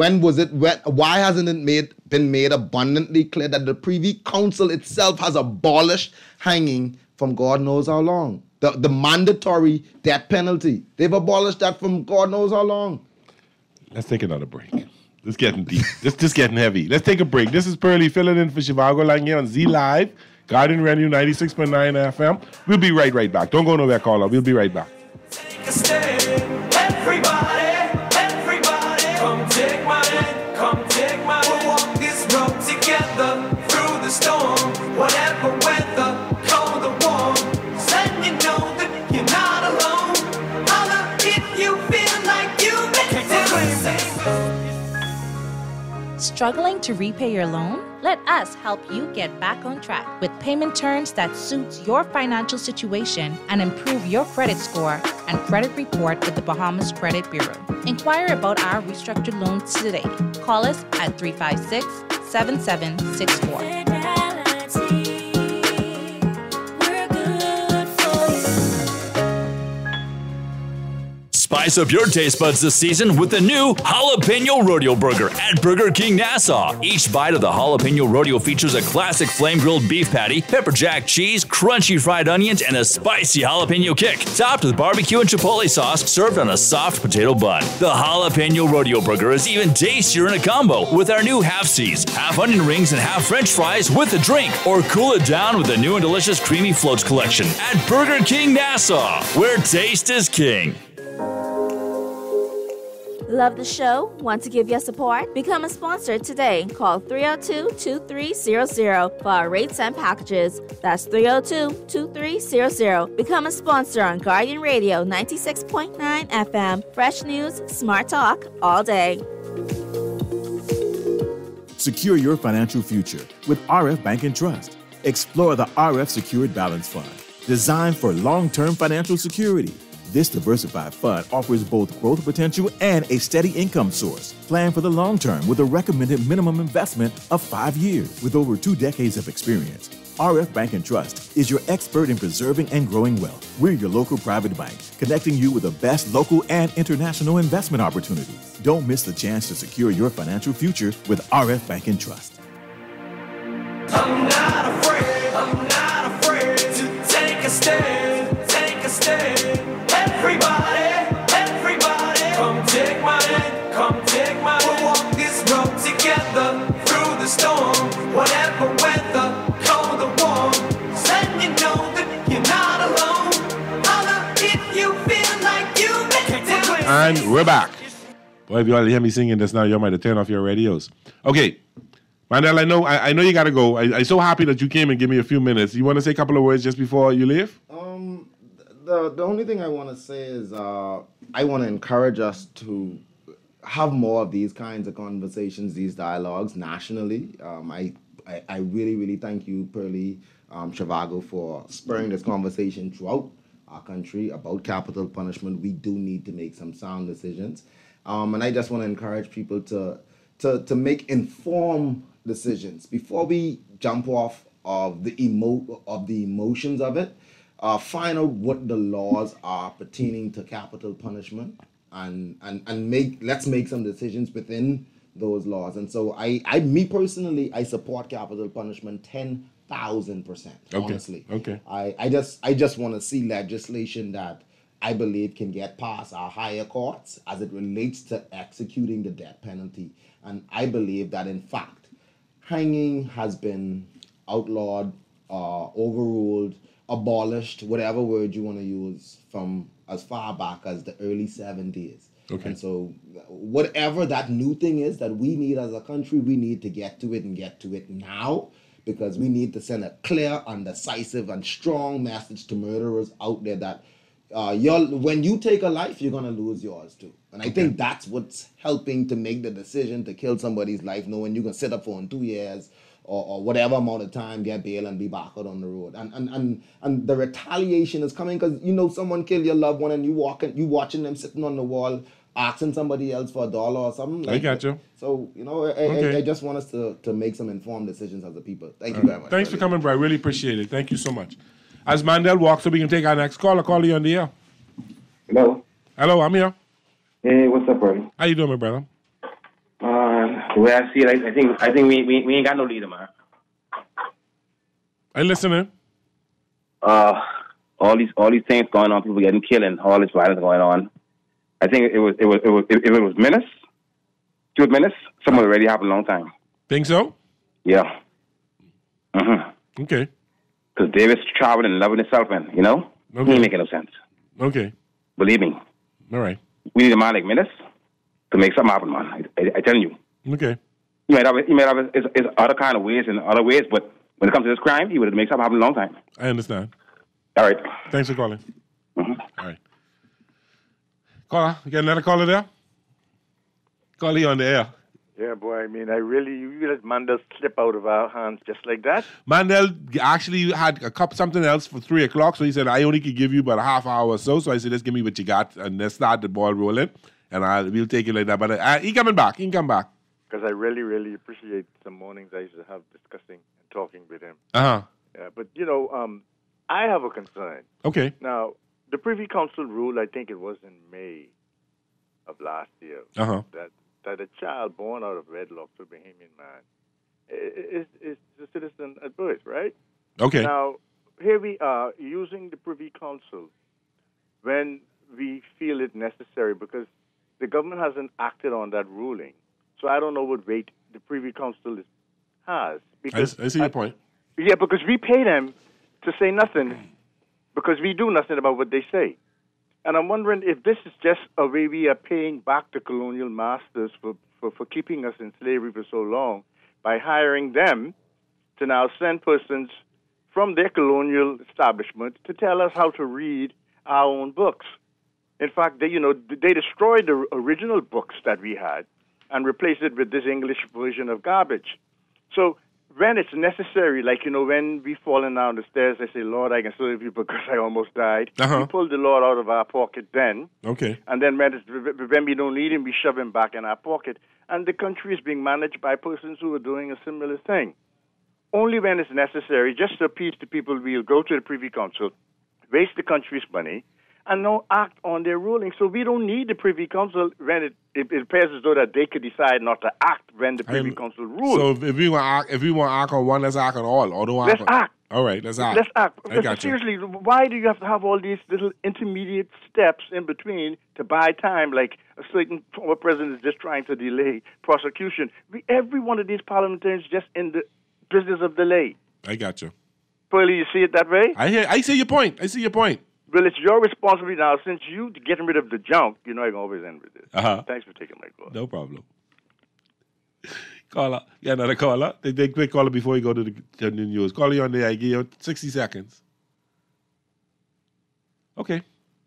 S10: Why hasn't it been made abundantly clear that the Privy Council itself has abolished hanging from God knows how long? The mandatory death penalty. They've abolished that from God knows how long.
S4: Let's take another break. It's getting deep. This getting heavy. Let's take a break. This is Pearly filling in for Zhivargo Laing here on Z Live. Guardian Radio 96.9 FM. We'll be right back. Don't go nowhere, caller. We'll be right back.
S8: Take a stand, everybody, come take my hand, we'll walk this road together through the storm, whatever weather, cold or warm, letting you know that you're not alone, holla if you feel like you've been doing.
S9: Struggling to repay your loan? Let us help you get back on track with payment terms that suits your financial situation and improve your credit score and credit report with the Bahamas Credit Bureau. Inquire about our restructured loans today. Call us at 356-7764.
S13: Spice up your taste buds this season with the new Jalapeno Rodeo Burger at Burger King Nassau. Each bite of the Jalapeno Rodeo features a classic flame-grilled beef patty, pepper jack cheese, crunchy fried onions, and a spicy jalapeno kick, topped with barbecue and chipotle sauce, served on a soft potato bun. The Jalapeno Rodeo Burger is even tastier in a combo with our new half C's, half onion rings, and half French fries with a drink, or cool it down with the new and delicious Creamy Floats collection at Burger King Nassau, where taste is king.
S3: Love the show? Want to give your support? Become a sponsor today. Call 302-2300 for our rates and packages. That's 302-2300. Become a sponsor on Guardian Radio 96.9 FM. Fresh news, smart talk, all day.
S14: Secure your financial future with RF Bank and Trust. Explore the RF Secured Balance Fund, designed for long-term financial security. This diversified fund offers both growth potential and a steady income source. Plan for the long term with a recommended minimum investment of 5 years. With over 2 decades of experience, RF Bank and Trust is your expert in preserving and growing wealth. We're your local private bank, connecting you with the best local and international investment opportunities. Don't miss the chance to secure your financial future with RF Bank and Trust.
S8: I'm not afraid to take a stand, Everybody, come take my hand, we'll walk this road together through the storm, whatever weather, cold or warm, letting you know that you're not alone, holla if you feel like you've been doing.
S4: And we're back. Well, if you all hear me singing this now, you might have turned off your radios. Okay, Mandel, I know you got to go. I'm so happy that you came and give me a few minutes. You want to say a couple of words just before you leave?
S10: The only thing I want to say is I want to encourage us to have more of these kinds of conversations, these dialogues nationally. I really, really thank you, Pearlie, Zhivargo, for spurring this conversation throughout our country about capital punishment. We do need to make some sound decisions. And I just want to encourage people to make informed decisions before we jump off of the emotions of it. Find out what the laws are pertaining to capital punishment, and let's make some decisions within those laws. And so me personally, I support capital punishment 10,000%. Honestly,
S4: okay.
S10: I just want to see legislation that I believe can get past our higher courts as it relates to executing the death penalty. And I believe that in fact, hanging has been outlawed, overruled, abolished, whatever word you want to use, from as far back as the early 70s.
S4: Okay.
S10: And so whatever that new thing is that we need as a country, we need to get to it and get to it now, because we need to send a clear and decisive and strong message to murderers out there that when you take a life, you're going to lose yours too. And I think that's what's helping to make the decision to kill somebody's life, knowing you can sit up for in 2 years or whatever amount of time, get bail and be back out on the road. And the retaliation is coming because, someone killed your loved one and you watching them sitting on the wall asking somebody else for $1 or something. Like
S4: I got you.
S10: So, I just want us to make some informed decisions as a people. Thank you very much.
S4: Thanks for coming, bro. I really appreciate it. Thank you so much. As Mandel walks, so we can take our next call. I'll call you on the air.
S15: Hello.
S4: Hello, I'm here.
S15: Hey, what's up, brother?
S4: How you doing, my brother?
S15: The way I see it, I think we ain't got no leader, man.
S4: I listening.
S15: All these things going on, people getting killed, and all this violence going on. I think if it was menace, something already happened a long time.
S4: Think so?
S15: Yeah.
S4: Okay.
S15: Because David's traveling and loving himself, and he ain't making no sense.
S4: Okay.
S15: Believe me.
S4: All right.
S15: We need a man like Menace to make something happen, man. I tell you.
S4: Okay.
S15: He might have his other kind of ways and other ways, but when it comes to this crime, he would have made something happen a long time.
S4: I understand.
S15: All right.
S4: Thanks for calling.
S15: Mm-hmm.
S4: All right. Caller, you got another caller there? Caller, you on the air.
S16: Yeah, boy, I mean, you let Mandel slip out of our hands just like that.
S4: Mandel actually had something else for 3 o'clock, so he said, I only could give you about a half hour or so. So I said, let's give me what you got, and let's start the ball rolling, and we'll take it like that. But he coming back. He can come back.
S16: Because I really, really appreciate some mornings I used to have discussing and talking with him.
S4: Uh-huh.
S16: Yeah, but, I have a concern.
S4: Okay.
S16: Now, the Privy Council ruled, I think it was in May of last year, that a child born out of wedlock to a Bahamian man is a citizen at birth, right?
S4: Okay.
S16: Now, here we are using the Privy Council when we feel it necessary because the government hasn't acted on that ruling. So I don't know what weight the Privy Council has. Because
S4: I see your point.
S16: Yeah, because we pay them to say nothing because we do nothing about what they say. And I'm wondering if this is just a way we are paying back the colonial masters for keeping us in slavery for so long by hiring them to now send persons from their colonial establishment to tell us how to read our own books. In fact, they destroyed the original books that we had and replaced it with this English version of garbage. So when it's necessary, like, when we falling down the stairs, I say, Lord, I can serve you because I almost died. We pull the Lord out of our pocket then.
S4: Okay.
S16: And then when we don't need him, we shove him back in our pocket. And the country is being managed by persons who are doing a similar thing. Only when it's necessary, just to appease the people, we'll go to the Privy Council, waste the country's money, and now act on their ruling. So we don't need the Privy Council when it appears as though that they could decide not to act when the Privy Council rules.
S4: So if we want to act on one, let's act on all. Or don't
S16: let's act.
S4: All right, let's act.
S16: Let's act.
S4: I got you.
S16: Seriously, why do you have to have all these little intermediate steps in between to buy time, like a certain former president is just trying to delay prosecution? Every one of these parliamentarians is just in the business of delay.
S4: I got you.
S16: Pearly, you see it that way?
S4: I see your point.
S16: Well, it's your responsibility now. Since you getting rid of the junk, I can always end with this. Thanks for taking my call.
S4: No problem. Caller. Yeah, another caller. Take quick caller before you go to the news. Call you on there. I give you 60 seconds. Okay.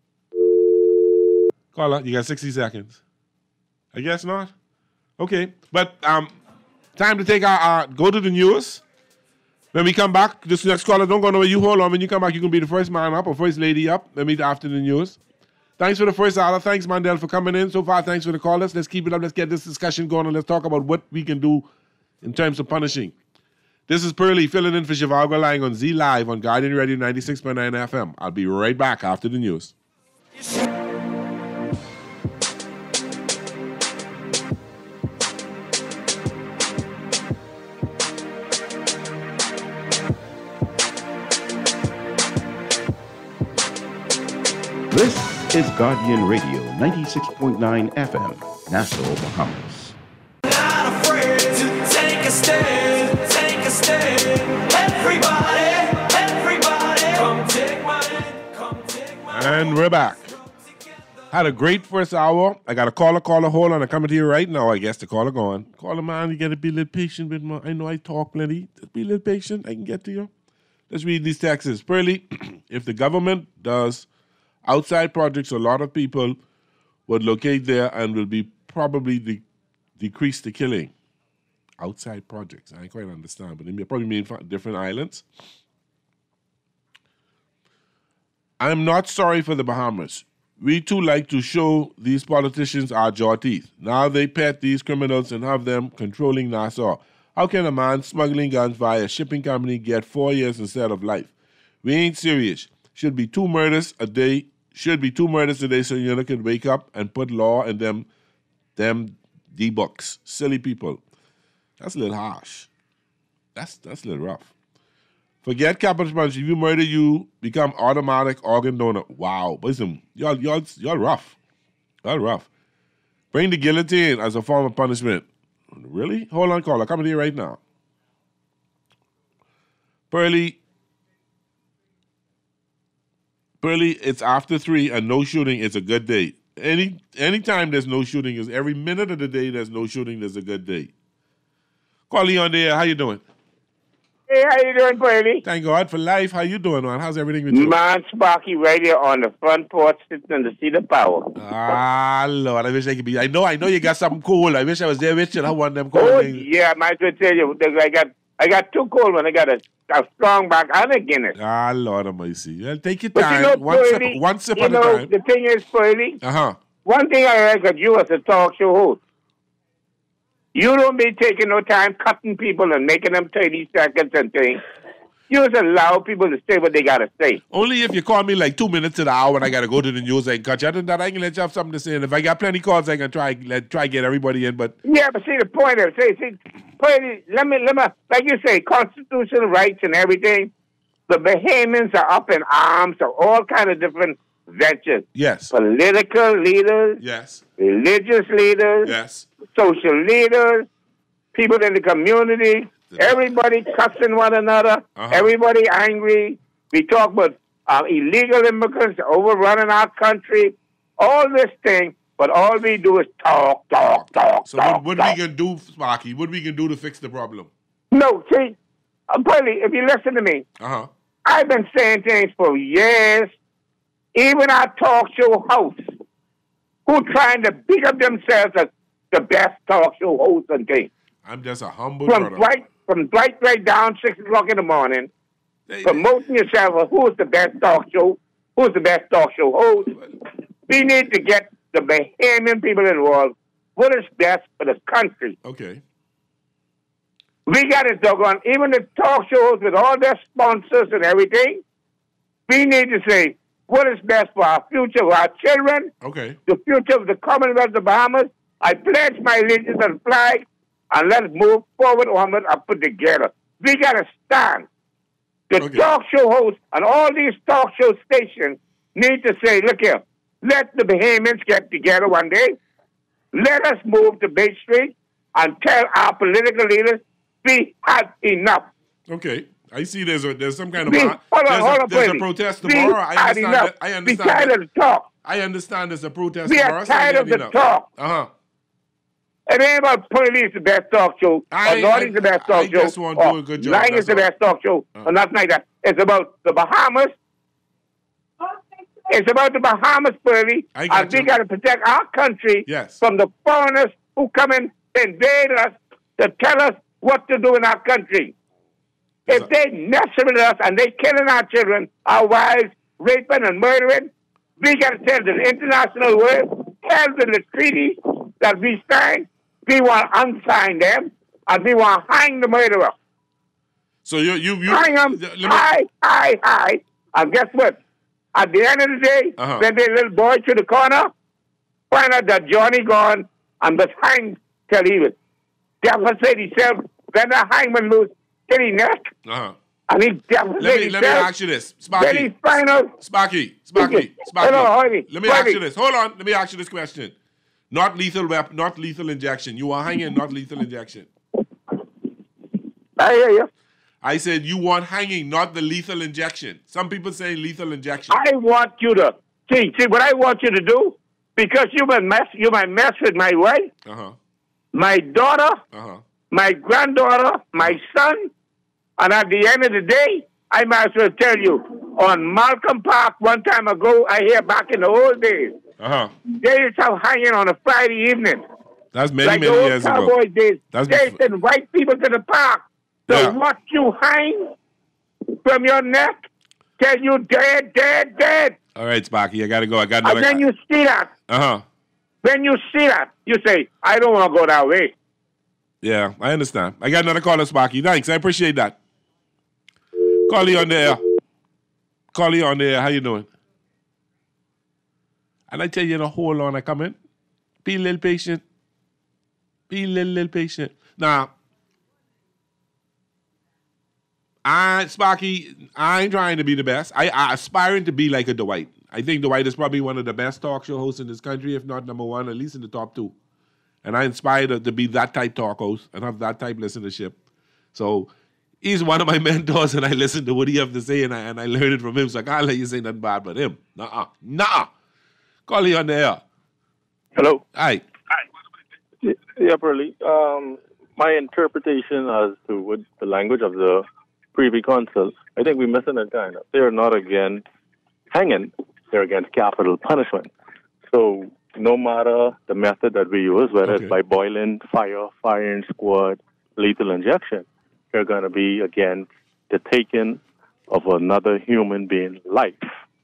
S4: Caller, you got 60 seconds. I guess not. Okay. But time to take our go to the news. When we come back, this next caller, don't go nowhere. You hold on. When you come back, you can be the first man up or first lady up. Let me after the news. Thanks for the first hour. Thanks, Mandel, for coming in. So far, thanks for the callers. Let's keep it up. Let's get this discussion going, and let's talk about what we can do in terms of punishing. This is Pearly filling in for Zhivargo Laing on Z Live on Guardian Radio 96.9 FM. I'll be right back after the news.
S1: This is Guardian Radio 96.9 FM, Nassau, Bahamas.
S8: Not afraid to take a stand, everybody, come take my hand,
S4: And we're back. Had a great first hour. I got a caller. Hold on, I'm coming to you right now. I guess the caller gone. Caller, man, you got to be a little patient with me. I know I talk plenty. Just be a little patient. I can get to you. Let's read these texts. Pearly, if the government does outside projects, a lot of people would locate there and will be probably decrease the killing. Outside projects. I quite understand, but they probably mean different islands. I'm not sorry for the Bahamas. We too like to show these politicians our jaw teeth. Now they pet these criminals and have them controlling Nassau. How can a man smuggling guns via a shipping company get 4 years instead of life? We ain't serious. Should be 2 murders a day so you can wake up and put law in them D-books. Silly people. That's a little harsh. That's a little rough. Forget capital punishment. If you murder, you become automatic organ donor. Wow. Listen, y'all rough. Y'all rough. Bring the guillotine as a form of punishment. Really? Hold on, caller. Coming to you right now. Pearly, Pearly, it's after 3 and no shooting is a good day. Anytime there's no shooting, is every minute of the day there's no shooting, there's a good day. Callie on there, how you doing?
S17: Hey, how you doing, Brady?
S4: Thank God for life. How you doing, man? How's everything with you?
S17: Man, Sparky right here on the front porch sitting in the seat of power.
S4: Ah, Lord, I wish I could be. I know you got something cool. I wish I was there with you. I want them cool things.
S17: Yeah, I might as well tell you, I got 2 cold ones. I got a strong back and a Guinness.
S4: Ah, Lord of mercy. Well, take your
S17: But
S4: time.
S17: you know,
S4: one sip at a time.
S17: The thing is, Pearly,
S4: Uh-huh.
S17: one thing I like of you as a talk show host, you don't be taking no time cutting people and making them 30 seconds and things. You just allow people to say what they got to say.
S4: Only if you call me like 2 minutes to the hour and I got to go to the news and cut you. Other than that, I can let you have something to say. And if I got plenty calls, I can try get everybody in. But
S17: yeah, but see the point is, let me, like you say, constitutional rights and everything. The Bahamians are up in arms of all kind of different ventures.
S4: Yes.
S17: Political leaders.
S4: Yes.
S17: Religious leaders.
S4: Yes.
S17: Social leaders. People in the community. Everybody cussing one another. Everybody angry. We talk about illegal immigrants overrunning our country. All this thing, but all we do is talk.
S4: So what we can do, Sparky? What we can do to fix the problem?
S17: No, see, Billy, if you listen to me, I've been saying things for years. Even our talk show hosts, who trying to big up themselves as the best talk show hosts and things.
S4: I'm just a humble brother.
S17: From right down 6 o'clock in the morning, promoting yourself as who's the best talk show, who's the best talk show host. We need to get the Bahamian people involved. What is best for the country?
S4: Okay.
S17: We got to doggone, even the talk shows with all their sponsors and everything, we need to say, what is best for our future, for our children, the future of the Commonwealth of the Bahamas. I pledge my allegiance to the flag, and let's move forward onward and put together. We got to stand. The talk show hosts and all these talk show stations need to say, look here, let the Bahamians get together one day. Let us move to Bay Street and tell our political leaders we have enough.
S4: Okay. I see there's some kind of
S17: there's
S4: a protest tomorrow. I understand.
S17: We tired of the talk.
S4: I understand there's a protest
S17: we
S4: tomorrow.
S17: We are tired of the talk. It ain't about police the best talk show, or Nordy's the best talk show,
S4: just want to do a good job.
S17: Laing is the best talk show, or nothing like that. It's about the Bahamas. It's about the Bahamas, Pearly, and we got to protect our country from the foreigners who come in, invade us, to tell us what to do in our country. If they mess with us and they killing our children, our wives, raping and murdering, we got to tell the international world, tell them the treaties that we signed, we want to unsign them, and we want to hang the murderer.
S4: So you
S17: hang them, high. And guess what? At the end of the day, when the little boy to the corner, find out that Johnny gone and was hanged till he was devastated himself. Then the hangman loose till he neck. And he devastated
S4: Let me ask you this. Sparky.
S17: Then he find out.
S4: Sparky.
S17: Hold on,
S4: let me ask you this. Hold on. Let me ask you this question. Not lethal weapon, not lethal injection. You want hanging, not lethal injection.
S17: I hear you.
S4: I said you want hanging, not the lethal injection. Some people say lethal injection.
S17: I want you to see what I want you to do, because you might mess with my wife, my daughter, my granddaughter, my son, and at the end of the day, I might as well tell you, on Malcolm Park one time ago, I hear back in the old days, they used to have hanging on a Friday evening.
S4: That's many
S17: like the old
S4: years
S17: cowboy
S4: ago.
S17: Days. They send white people to the park to watch you hang from your neck till you dead.
S4: All right, Sparky, I got to go. I got another.
S17: And then you see that. When you see that, you say, I don't want to go that way.
S4: Yeah, I understand. I got another caller, Sparky. Thanks, I appreciate that. Call you on there. How you doing? And I tell you, hold on, I come in. Be a little patient. Be a little patient. Now, Sparky, I ain't trying to be the best. I aspiring to be like a Dwight. I think Dwight is probably one of the best talk show hosts in this country, if not number one, at least in the top 2. And I inspired to be that type talk host and have that type listenership. So He's one of my mentors, and I listen to what he have to say, and I learn it from him. So I can't let you say nothing bad about him. Nah. Call you on the air.
S18: Hello.
S4: Hi.
S18: Yeah, Pearly. My interpretation as to what the language of the Privy Council, I think we're missing it kind of. They're not against hanging; they're against capital punishment. So no matter the method that we use, whether it's by boiling, firing squad, lethal injection, they're going to be against the taking of another human being's life.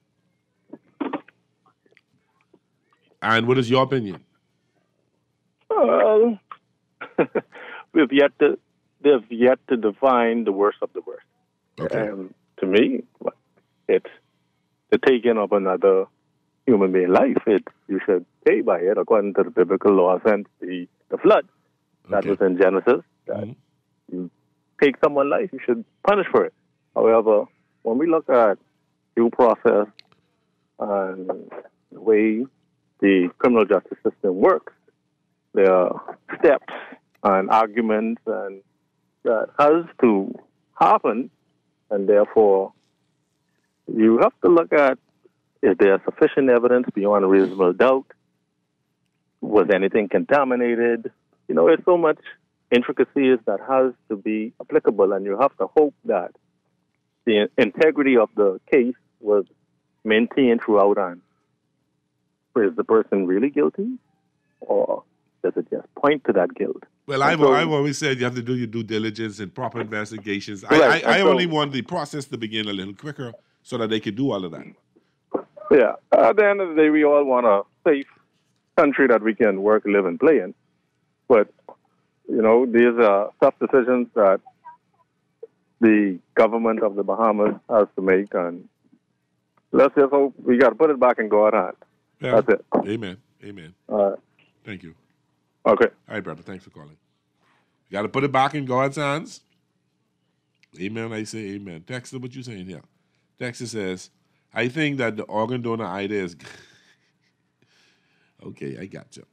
S4: And what is your opinion?
S18: Well, they've yet to define the worst of the worst.
S4: Okay.
S18: To me, it's the taking of another human being life. You should pay by it according to the biblical law since the flood that was in Genesis. That you take someone's life, you should punish for it. However, when we look at due process and the way the criminal justice system works, there are steps and arguments and that has to happen, and therefore you have to look at, is there sufficient evidence beyond a reasonable doubt? Was anything contaminated? There's so much intricacies that has to be applicable, and you have to hope that the integrity of the case was maintained throughout. And is the person really guilty, or does it just point to that guilt?
S4: Well, I've always said you have to do your due diligence and proper investigations. I only want the process to begin a little quicker so that they can do all of that.
S18: Yeah. At the end of the day, we all want a safe country that we can work, live, and play in. But, these are tough decisions that the government of the Bahamas has to make. And let's just hope we got to put it back in God's hands.
S4: Yeah.
S18: That's it.
S4: Amen.
S18: All right.
S4: Thank you.
S18: Okay.
S4: All right, brother. Thanks for calling. You got to put it back in God's hands. Amen. I say amen. Texter, what you saying here? Texter says, I think that the organ donor idea is... Okay, I got you.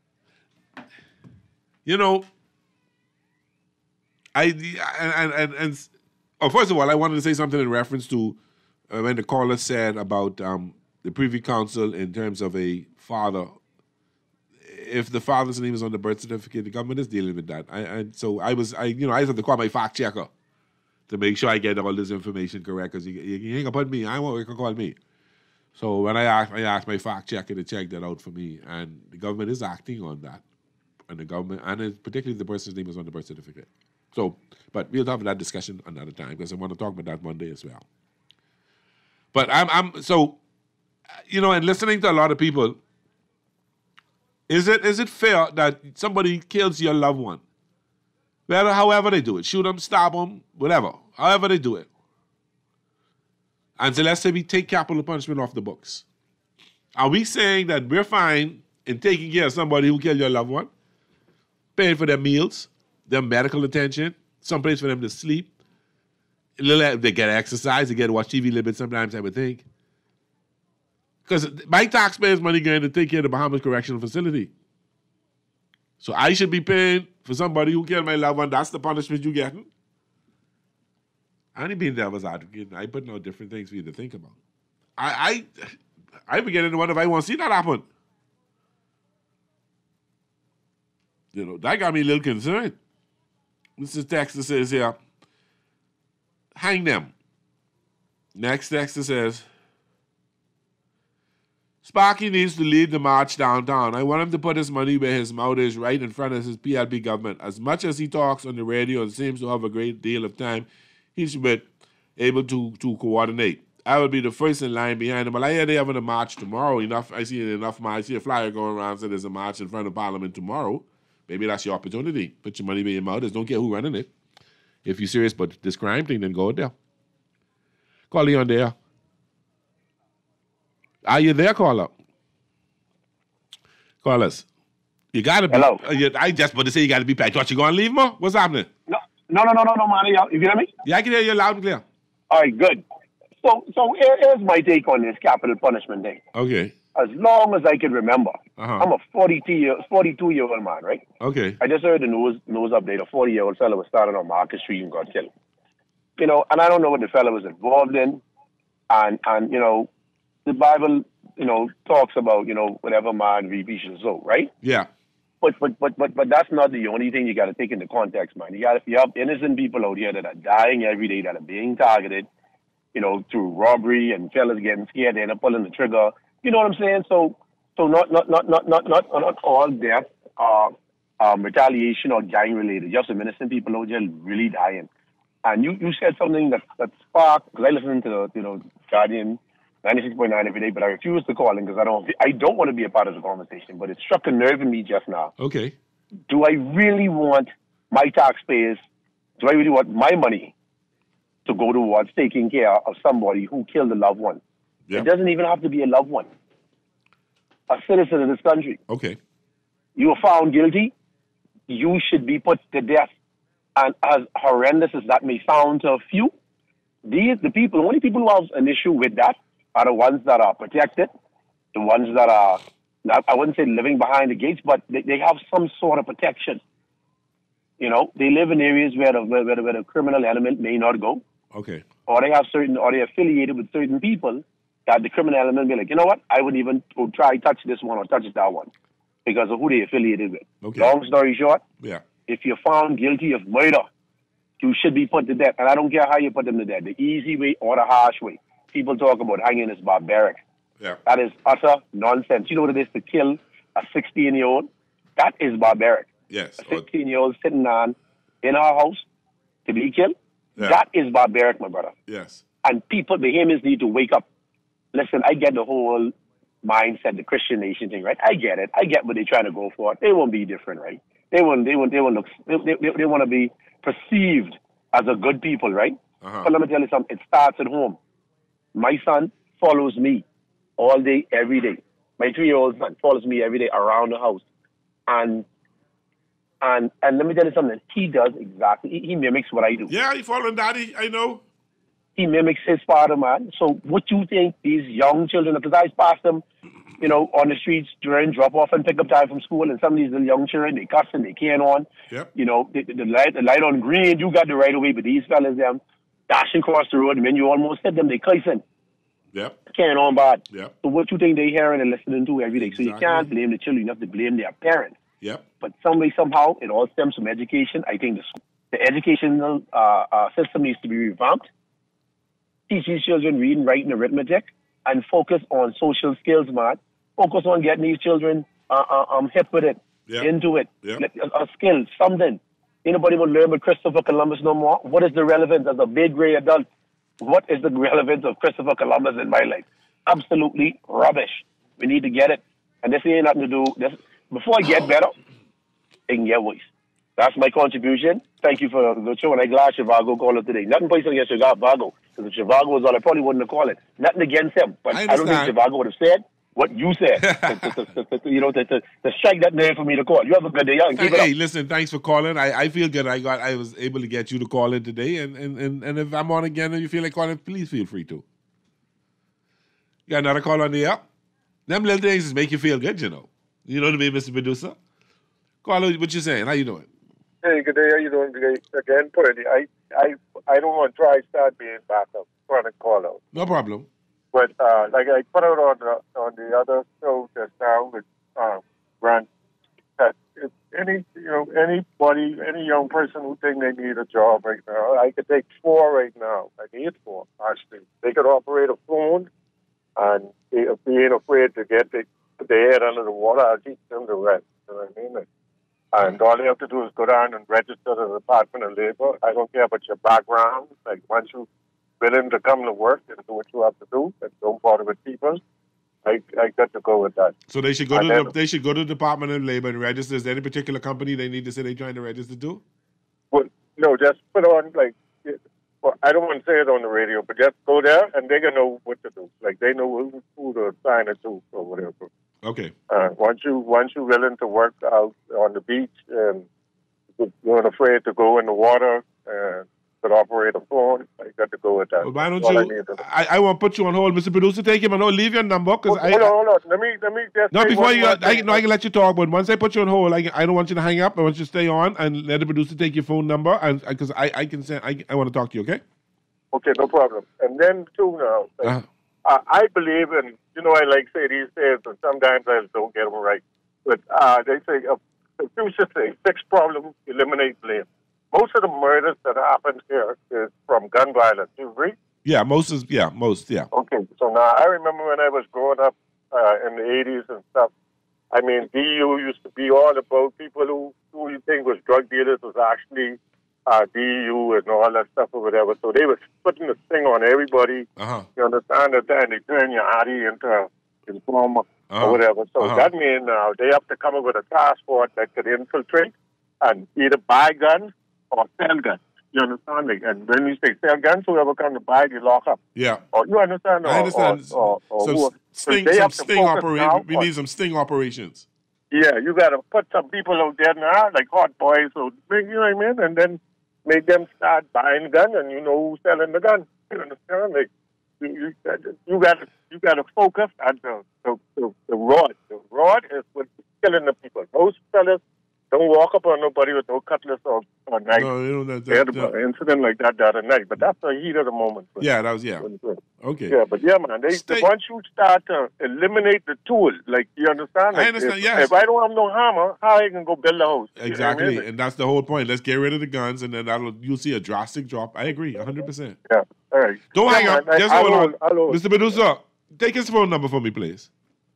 S4: First of all, I wanted to say something in reference to when the caller said about the Privy Council in terms of a father. If the father's name is on the birth certificate, the government is dealing with that. So I have to call my fact checker to make sure I get all this information correct, because you ain't gonna put me. I want to call me. So when I asked my fact checker to check that out for me, and the government is acting on that, and the government, and particularly the person's name is on the birth certificate. So, but we'll have that discussion another time, because I want to talk about that Monday as well. But I'm so, and listening to a lot of people, is it fair that somebody kills your loved one? Well, however they do it, shoot them, stab them, whatever, however they do it. And so let's say we take capital punishment off the books. Are we saying that we're fine in taking care of somebody who killed your loved one, paying for their meals, their medical attention, someplace for them to sleep? They get exercise, they get to watch TV a little bit sometimes, I would think. Because my taxpayers' money going to take care of the Bahamas Correctional Facility. So I should be paying for somebody who killed my loved one. That's the punishment you're getting? I ain't being devil's advocate. I put no different things for you to think about. I beginning to wonder if I want to see that happen. That got me a little concerned. This is text that says here, hang them. Next text that says, Sparky needs to lead the march downtown. I want him to put his money where his mouth is, right in front of his PLP government. As much as he talks on the radio and seems to have a great deal of time, he should be able to coordinate. I will be the first in line behind him. Well, I hear they're having a march tomorrow. I see I see a flyer going around saying there's a march in front of Parliament tomorrow. Maybe that's your opportunity. Put your money where your mouth is. Don't care who's running it. If you're serious about this crime thing, then go there. Call Leon there. Are you there, caller? Call us. You got to be.
S17: Hello.
S4: I just about to say you got to be packed. Thought you going to leave, Mo? What's happening?
S17: No, man. You hear me?
S4: Yeah, I can hear you loud and clear.
S17: All right, good. So here's my take on this capital punishment thing.
S4: Okay.
S17: As long as I can remember, I'm a 42-year-old man, right?
S4: Okay.
S17: I just heard the news update. A 40-year-old fellow was started on Market Street and got killed.
S19: you know, and I don't know what the fellow was involved in, and you know, the Bible, you know, talks about, you know, whatever man reap he shall sow, right?
S4: Yeah.
S19: But that's not the only thing you got to take into context, man. You have innocent people out here that are dying every day, that are being targeted, you know, through robbery, and fellas getting scared, they end up pulling the trigger. You know what I'm saying? So not all deaths are retaliation or gang related. You have some innocent people out here really dying. And you said something that sparked, because I listen to the, you know, Guardian 96.9 every day, but I refuse to call in because I don't want to be a part of the conversation. But it struck a nerve in me just now.
S4: Okay.
S19: Do I really want my taxpayers? Do I really want my money to go towards taking care of somebody who killed a loved one?
S4: Yeah.
S19: It doesn't even have to be a loved one. A citizen of this country.
S4: Okay.
S19: You were found guilty. You should be put to death. And as horrendous as that may sound to a few, the only people who have an issue with that are the ones that are protected, the ones that are, I wouldn't say living behind the gates, but they have some sort of protection. You know, they live in areas where the criminal element may not go.
S4: Okay.
S19: Or they're affiliated with certain people that the criminal element be like, you know what, I wouldn't even try touch this one or touch that one because of who they affiliated with.
S4: Okay.
S19: Long story short,
S4: yeah,
S19: if you're found guilty of murder, you should be put to death. And I don't care how you put them to death, the easy way or the harsh way. People talk about hanging is barbaric.
S4: Yeah.
S19: That is utter nonsense. You know what it is to kill a 16-year-old? That is barbaric.
S4: Yes.
S19: A 16-year-old sitting on in our house to be killed?
S4: Yeah.
S19: That is barbaric, my brother.
S4: Yes.
S19: And people, the humans need to wake up. Listen, I get the whole mindset, the Christian nation thing, right? I get it. I get what they're trying to go for. They won't be different, right? They want to be perceived as a good people, right? But let me tell you something. It starts at home. My son follows me all day, every day. My 3-year-old son follows me every day around the house. And let me tell you something. He does exactly. He mimics what I do.
S4: Yeah, he following daddy. I know.
S19: He mimics his father, man. So what you think these young children, because I pass them, you know, on the streets during drop-off and pick-up time from school, and some of these little young children, they cussing, they can't on.
S4: Yep.
S19: You know, the light on green, you got the right of way, but these fellas, them, dashing across the road, and when you almost hit them, they cussing.
S4: Yep.
S19: Can't on bad.
S4: Yep.
S19: So what you think they hearing and listening to every day? So
S4: Exactly.
S19: you can't blame the children, you have to blame their parents.
S4: Yep.
S19: But some way, somehow, it all stems from education. I think the educational system needs to be revamped. Teach these children reading, writing, arithmetic, and focus on social skills, man. Focus on getting these children hip with it, into it. A skill, something. Anybody will learn about Christopher Columbus no more? What is the relevance as a big gray adult? What is the relevance of Christopher Columbus in my life? Absolutely rubbish. We need to get it. And this ain't nothing to do. Before I get better, it can get worse. That's my contribution. Thank you for the show, and I'm glad Zhivargo called it today. Nothing personal against Zhivargo, because if Zhivargo was on, I probably wouldn't have called it. Nothing against him, but I don't think Zhivargo would have said what you said. to strike that nerve for me to call. You have a good day, young. Keep it up.
S4: Listen, thanks for calling. I feel good. I was able to get you to call in today, and if I'm on again and you feel like calling, please feel free to. You got another call on the app? Them little things just make you feel good, you know. You know what I mean, Mr. Producer? Call, what you saying? How you doing?
S20: Hey, good day. How you doing today? Again, Purdy, I don't want to try start being back up, trying to call out.
S4: No problem.
S20: But like I put out on the other show just now with Grant, that if anybody, any young person who think they need a job right now, I could take 4 right now. I need 4 actually. They could operate a phone, and being afraid to get their head under the water, I'll teach them the rest. You know what I mean? And all they have to do is go down and register to the Department of Labor. I don't care about your background. Like, once you're willing to come to work and do what you have to do and don't bother with people, I got to go with that.
S4: So they should go to the Department of Labor and register. Is there any particular company they need to say they're trying to register to?
S20: Well, no, just put on, like, well, I don't want to say it on the radio, but just go there and they're going to know what to do. Like, they know who to sign it to or whatever.
S4: Okay.
S20: Once you're willing to work out on the beach and you're not afraid to go in the water and could operate a phone, I got to go with that.
S4: Well, why don't you? I won't put you on hold, Mr. Producer. Take him on hold. Leave your number because
S20: hold on. Let me just.
S4: No, before you, I can
S20: thing.
S4: let you talk. But once I put you on hold, I don't want you to hang up. I want you to stay on and let the producer take your phone number, and because I can send. I want to talk to you. Okay.
S20: Okay, no problem. And then, too, now, I believe in, I like say these days, and sometimes I don't get them right, but they say, you should say, fix problem, eliminate blame. Most of the murders that happen here is from gun violence. You agree?
S4: Yeah, most.
S20: Okay, so now I remember when I was growing up in the 80s and stuff, I mean, DU used to be all about people who you think was drug dealers was actually DU and all that stuff or whatever. So they were putting the thing on everybody. You understand that? Then they turn your Adi into informer or whatever. So that means they have to come up with a task force that could infiltrate and either buy guns or sell guns. You understand me? And when you say sell guns, whoever comes to buy it, you lock up.
S4: Yeah.
S20: Or you understand?
S4: I understand. We need some sting operations.
S20: Yeah, you got to put some people out there now, like hot boys, so you know what I mean? And then make them start buying guns, and you know who's selling the gun. You understand? Like, you got to focus on the rod. The rod is what's killing the people. Most fellas don't walk up on nobody with no cutlass or knife.
S4: No,
S20: they had an incident like that the other night, but that's the heat of the moment.
S4: Yeah, that was, Okay.
S20: Yeah, but yeah, man, once you start to eliminate the tool, like, you understand? Like,
S4: I understand, yes.
S20: If I don't have no hammer, how I can go build a house?
S4: Exactly,
S20: You know
S4: and that's the whole point. Let's get rid of the guns, and then you'll see a drastic drop. I agree, 100%.
S20: Yeah, all right.
S4: Don't hang up. Just hold on.
S20: Hello.
S4: Mr. Medusa, take his phone number for me, please.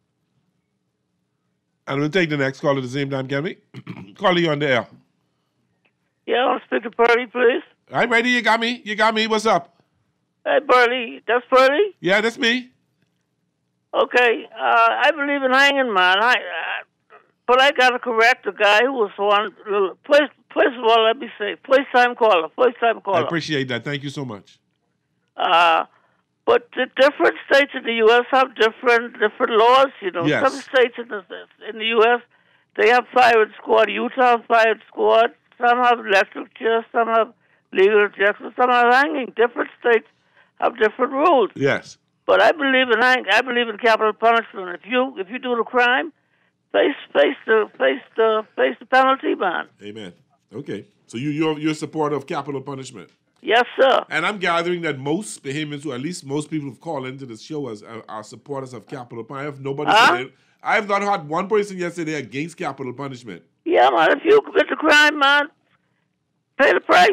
S4: And we'll take the next call at the same time, can we? Call you on the air.
S21: Yeah, I'll speak to Pearlie, please.
S4: I'm ready. You got me. What's up?
S21: Hey, Pearlie. That's Pearlie?
S4: Yeah, that's me.
S21: Okay. I believe in hanging, man. But I got to correct the guy who was one. First of all, let me say, first-time caller.
S4: I appreciate that. Thank you so much.
S21: But the different states in the U.S. have different laws, you know.
S4: Yes.
S21: Some states in the U.S., they have firing squad. Utah have firing squad. Some have electric chair. Some have legal injection. Some have hanging. Different states have different rules.
S4: Yes.
S21: But I believe in hanging. I believe in capital punishment. If you do the crime, face the penalty, man.
S4: Amen. Okay. So you're a supporter of capital punishment.
S21: Yes, sir.
S4: And I'm gathering that most Bahamians, or at least most people who've called into the show, are supporters of capital punishment. I have not heard one person yesterday against capital punishment.
S21: Yeah, man. If you commit the crime, man, pay the price.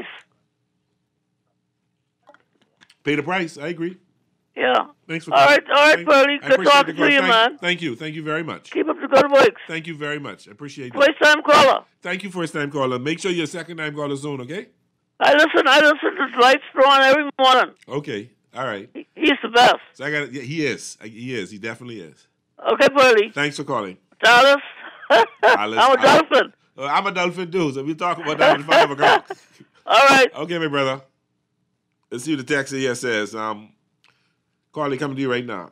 S4: Pay the price. I agree.
S21: Yeah.
S4: Thanks for
S21: calling. All right, Pearlie. Good talking to you, man.
S4: Thank you. Thank you very much.
S21: Keep up the good work.
S4: Thank you very much. I appreciate it.
S21: First-time caller.
S4: Thank you, first-time caller. Make sure you're second-time caller soon, okay?
S21: I listen to Lights on every morning.
S4: Okay. All right.
S21: He's the best.
S4: So he is. He definitely is.
S21: Okay, Pearlie.
S4: Thanks for calling.
S21: Dallas. I'm a dolphin.
S4: I'm a dolphin too, so we'll talk about that at 5 o'clock.
S21: All right.
S4: Okay, my brother. Let's see what the text here says. Carly, coming to you right now.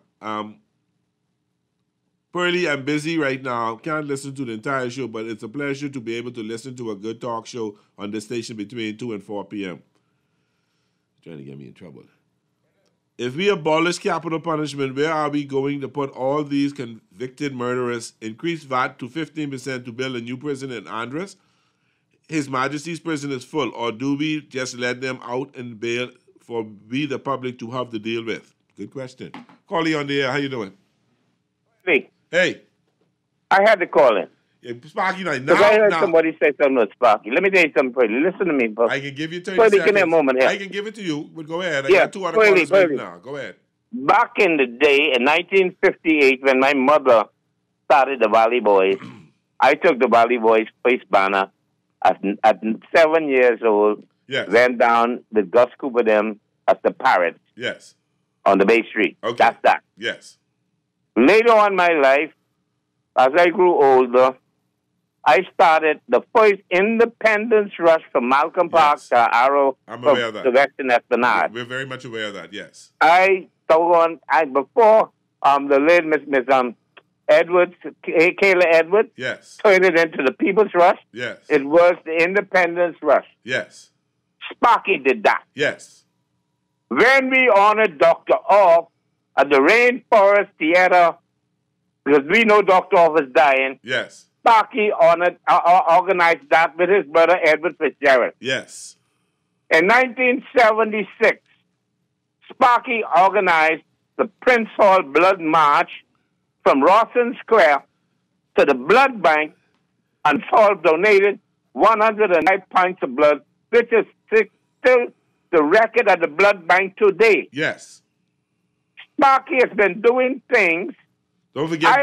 S4: Pearlie, I'm busy right now. Can't listen to the entire show, but it's a pleasure to be able to listen to a good talk show on this station between 2 and 4 p.m. Trying to get me in trouble. If we abolish capital punishment, where are we going to put all these convicted murderers? Increase VAT to 15% to build a new prison in Andres? His Majesty's prison is full, or do we just let them out and bail for we, the public, to have to deal with? Good question. Carly on the air. How you doing? Hey.
S17: I had to call in.
S4: Yeah, Sparky, now.
S17: I heard somebody say something to Sparky. Let me tell you something, Pearlie. Listen to me, bro.
S4: I can give you 30
S17: Pearlie,
S4: seconds.
S17: give me a moment here.
S4: I can give it to you, but go ahead. I
S17: Yeah,
S4: got 2 other callers
S17: Pearlie.
S4: now. Go ahead.
S17: Back in the day, in 1958, when my mother started the Valley Boys, I took the Valley Boys face banner at 7 years old.
S4: Yes.
S17: Went down with Gus Cooper them as the Parrots.
S4: Yes.
S17: On the Bay Street.
S4: Okay.
S17: That's that.
S4: Yes.
S17: Later on in my life, as I grew older, I started the first independence rush from Malcolm Park to Arrow
S4: I'm
S17: from
S4: aware of that.
S17: the Western Esplanade.
S4: We're very much aware of that, yes.
S17: Before the late Miss Edwards, Kayla Edwards,
S4: yes,
S17: turned it into the People's Rush.
S4: Yes.
S17: It was the Independence Rush.
S4: Yes.
S17: Sparky did that.
S4: Yes.
S17: When we honored Dr. Off at the Rainforest Theater, because we know Dr. Off is dying,
S4: Yes.
S17: Sparky organized that with his brother Edward Fitzgerald.
S4: Yes.
S17: In 1976, Sparky organized the Prince Hall Blood March from Rawson Square to the blood bank, and Hall donated 109 pints of blood, which is still the record at the blood bank today.
S4: Yes.
S17: Sparky has been doing things.
S4: Don't forget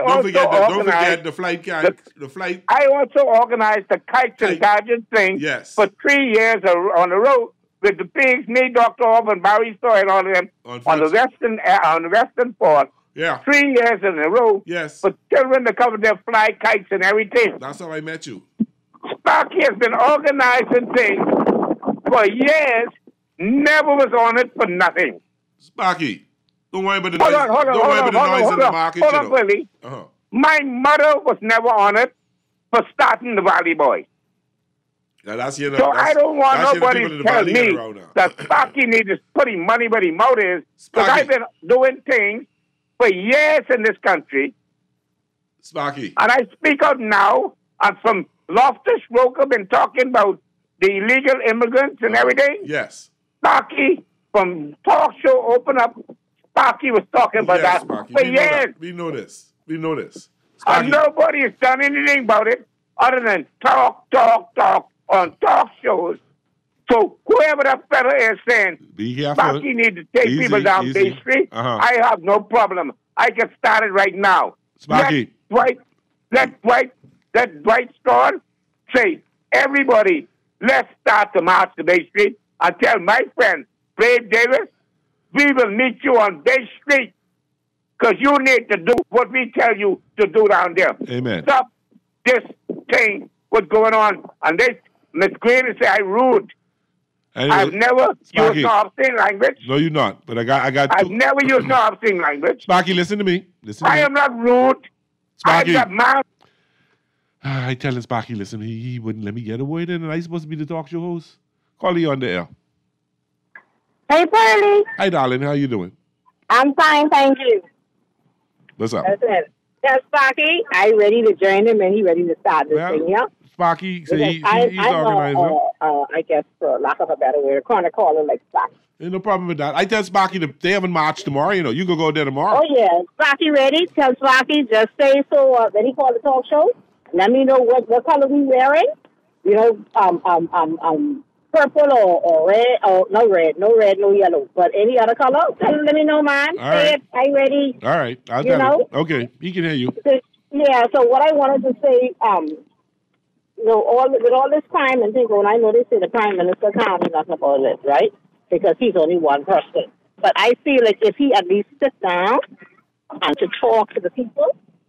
S4: the flight the flight.
S17: I also organized the kites and gadgets thing for 3 years on the road with the pigs, me, Dr. Orban, Barry Stoy, and all of them on the western port.
S4: Yeah.
S17: 3 years in a row.
S4: Yes.
S17: For children to come there, fly kites and everything.
S4: That's how I met you.
S17: Sparky has been organizing things for years, never was on it for nothing.
S4: Sparky, don't worry about the
S17: noise.
S4: Don't worry about the noise in the market.
S17: Hold on, Willie. My mother was never on it for starting the Valley Boys.
S4: Now that's
S17: so I don't want nobody to tell me that Sparky needs to put his money where his mouth is. Because I've been doing things for years in this country.
S4: Sparky.
S17: And I speak out now, and from Loftus Roker been talking about the illegal immigrants and everything.
S4: Yes.
S17: Sparky from Talk Show Open Up, Sparky was talking about that
S4: Sparky.
S17: for years.
S4: We know this. We know this.
S17: And nobody has done anything about it other than talk on talk shows. So whoever that fella is saying Sparky need to take people down Bay Street, I have no problem. I can start it right now.
S4: Sparky.
S17: Let Dwight Strawn say, everybody, let's start the march to Bay Street. I tell my friend, Brave Davis, we will meet you on Bay Street because you need to do what we tell you to do down there.
S4: Amen.
S17: Stop this thing, what's going on. And this, Miss Green say I rude.
S4: Anyway,
S17: I've never used no obscene language.
S4: No, you're not. But I got.
S17: I've never used no obscene language.
S4: Sparky, listen to me.
S17: I am not rude.
S4: Sparky.
S17: I'm not
S4: I tell Sparky, listen, he wouldn't let me get a word in, and I supposed to be the talk show host. Call you on the air.
S2: Hey, Pearlie.
S4: Hi, darling. How you doing?
S2: I'm fine, thank you.
S4: What's up?
S2: Listen, tell Sparky, I ready to join him, and he ready to start this thing, yeah?
S4: Sparky, so he's
S2: I'm
S4: organizer.
S2: I guess, for lack of a better word, corner caller like Sparky.
S4: Ain't no problem with that. I tell Sparky they haven't marched tomorrow. You know, you can go there tomorrow.
S2: Oh, yeah. Sparky ready? Tell Sparky, just say so, when he call the talk show, let me know what color we wearing. You know, purple or red, or no red, no yellow, but any other color. Let me know, man.
S4: All right.
S2: I ready.
S4: All right. I'll tell him. Okay. He can hear you.
S2: Yeah, so what I wanted to say, you know, with all this crime and things, when I know they say the prime minister can't do nothing about it, right? Because he's only one person. But I feel like if he at least sit down and to talk to the people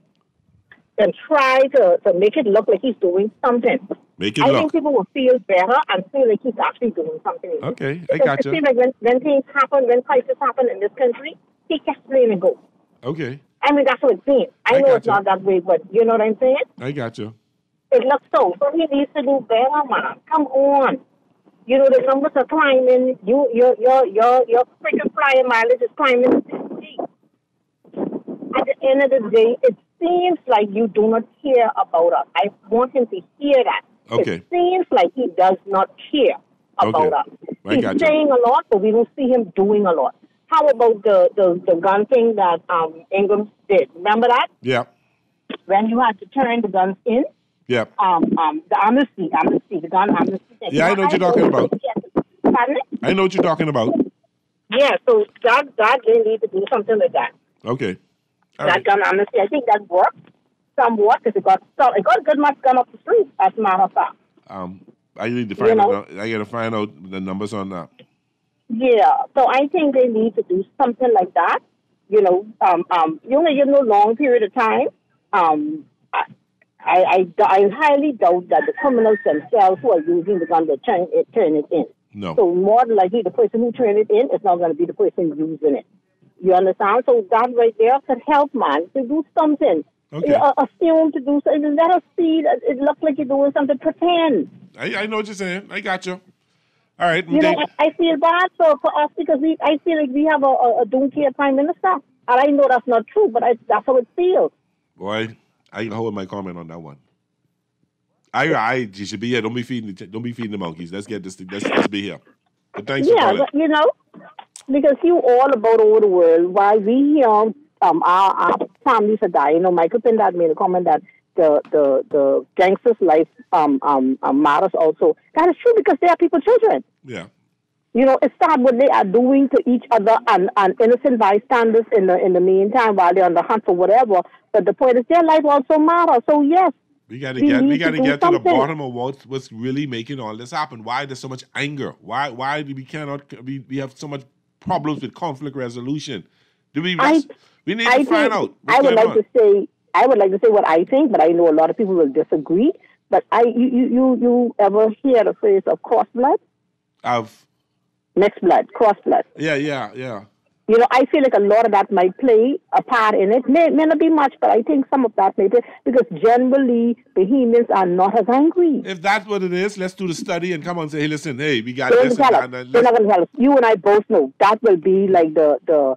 S2: and try to make it look like he's doing something. I think people will feel better and feel like he's actually doing something.
S4: Okay, I got you.
S2: It seems like when things happen, when crises happen in this country, he gets playing and go.
S4: Okay.
S2: I mean, that's what it seems. I know it's not that way, but you know what I'm saying?
S4: I got you.
S2: It looks so. So he needs to do better, man. Come on. You know, the numbers are climbing. Your freaking flyer mileage is climbing. At the end of the day, it seems like you do not care about us. I want him to hear that.
S4: Okay.
S2: It seems like he does not care about us. He's saying a lot, but we don't see him doing a lot. How about the gun thing that Ingram did? Remember that?
S4: Yeah.
S2: When you had to turn the guns in?
S4: Yeah.
S2: The amnesty, the gun amnesty thing.
S4: Yeah, I know what you're talking about.
S2: Pardon?
S4: I know what you're talking about.
S2: Yeah, so that they need to do something like that.
S4: Okay.
S2: That gun amnesty, I think that worked somewhat because it got good much gun up the street, as a matter of fact.
S4: I need to find out. I got to find out the numbers on that.
S2: Yeah, so I think they need to do something like that. You know, you only give no long period of time. I highly doubt that the criminals themselves who are using the gun will turn it in.
S4: No.
S2: So more than likely, the person who turned it in is not going to be the person using it. You understand? So that right there could help, man, to do something.
S4: Okay.
S2: Assume to do something. Let us see that it looks like you're doing something. Pretend.
S4: I know what you're saying. I got you. All right.
S2: You know, I feel bad for us because I feel like we have a don't care prime minister. And I know that's not true, but that's how it feels.
S4: Boy, I hold my comment on that one. You should be here. Don't be feeding the monkeys. Let's get this thing. Let's be here. But thanks for calling.
S2: You know. Because you all about over the world. While we here, our families are dying. You know, Michael Pindad made a comment that the gangsters' life matters also. That is true because they are people's children.
S4: Yeah.
S2: You know, it's not what they are doing to each other and innocent bystanders in the meantime while they're on the hunt for whatever. But the point is, their life also matters. So yes,
S4: we got to get to the
S2: something.
S4: bottom of what's really making all this happen. Why there's so much anger? Why do we have so much problems with conflict resolution? We need to find out.
S2: I would like to say what I think, but I know a lot of people will disagree. But you ever hear the phrase of cross blood? Mixed blood, cross blood.
S4: Yeah.
S2: You know, I feel like a lot of that might play a part in it. May not be much, but I think some of that may play, because generally Bahamians are not as angry.
S4: If that's what it is, let's do the study and come on and say, hey, listen, we got
S2: They're
S4: this
S2: not
S4: and
S2: going to tell us. You and I both know that will be like the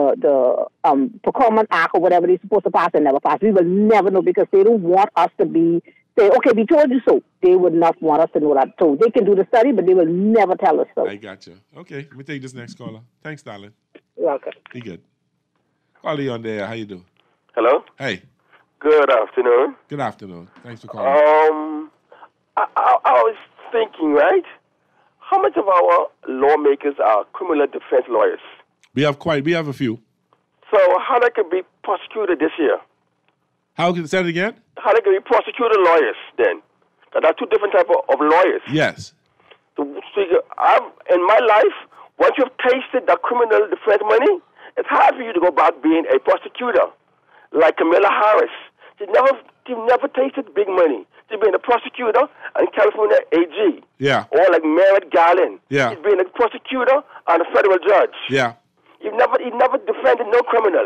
S2: Procurement Act or whatever they're supposed to pass and never pass. We will never know because they don't want us to say, okay, we told you so. They would not want us to know that. So they can do the study, but they will never tell us so.
S4: I got you. Okay, let me take this next caller. Thanks, darling.
S2: You're welcome.
S4: Be good. Caller, you on there. How you doing?
S5: Hello?
S4: Hey.
S5: Good afternoon.
S4: Good afternoon. Thanks for calling.
S5: I was thinking, right? How much of our lawmakers are criminal defense lawyers?
S4: We have a few.
S5: So how they can be prosecuted this year?
S4: How can you say it again?
S5: How they can be prosecuted lawyers then? There are two different types of lawyers.
S4: Yes.
S5: So in my life, once you've tasted the criminal defense money, it's hard for you to go back being a prosecutor. Like Kamala Harris. She's never tasted big money. She's been a prosecutor and California AG.
S4: Yeah.
S5: Or like Merrick Garland.
S4: Yeah.
S5: He's been a prosecutor and a federal judge.
S4: Yeah.
S5: He never defended no criminal.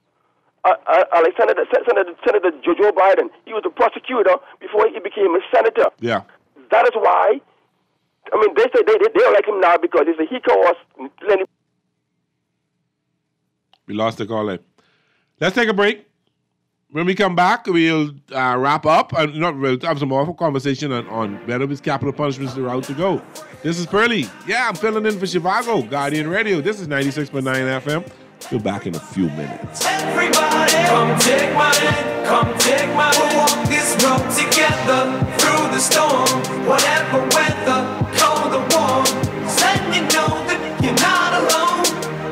S5: Like Senator Joe Biden, he was a prosecutor before he became a senator.
S4: Yeah.
S5: That is why, I mean, they say they don't like him now because they say he caused plenty.
S4: We lost the caller. Let's take a break. When we come back, we'll wrap up. We'll have some more conversation on whether his capital punishment is the route to go. This is Pearly. Yeah, I'm filling in for Zhivargo, Guardian Radio. This is 96.9 FM. We're back in a few minutes.
S8: Everybody, come take my hand, come take my hand. We'll walk this road together through the storm. Whatever weather, cold or warm. Letting you know that you're not alone.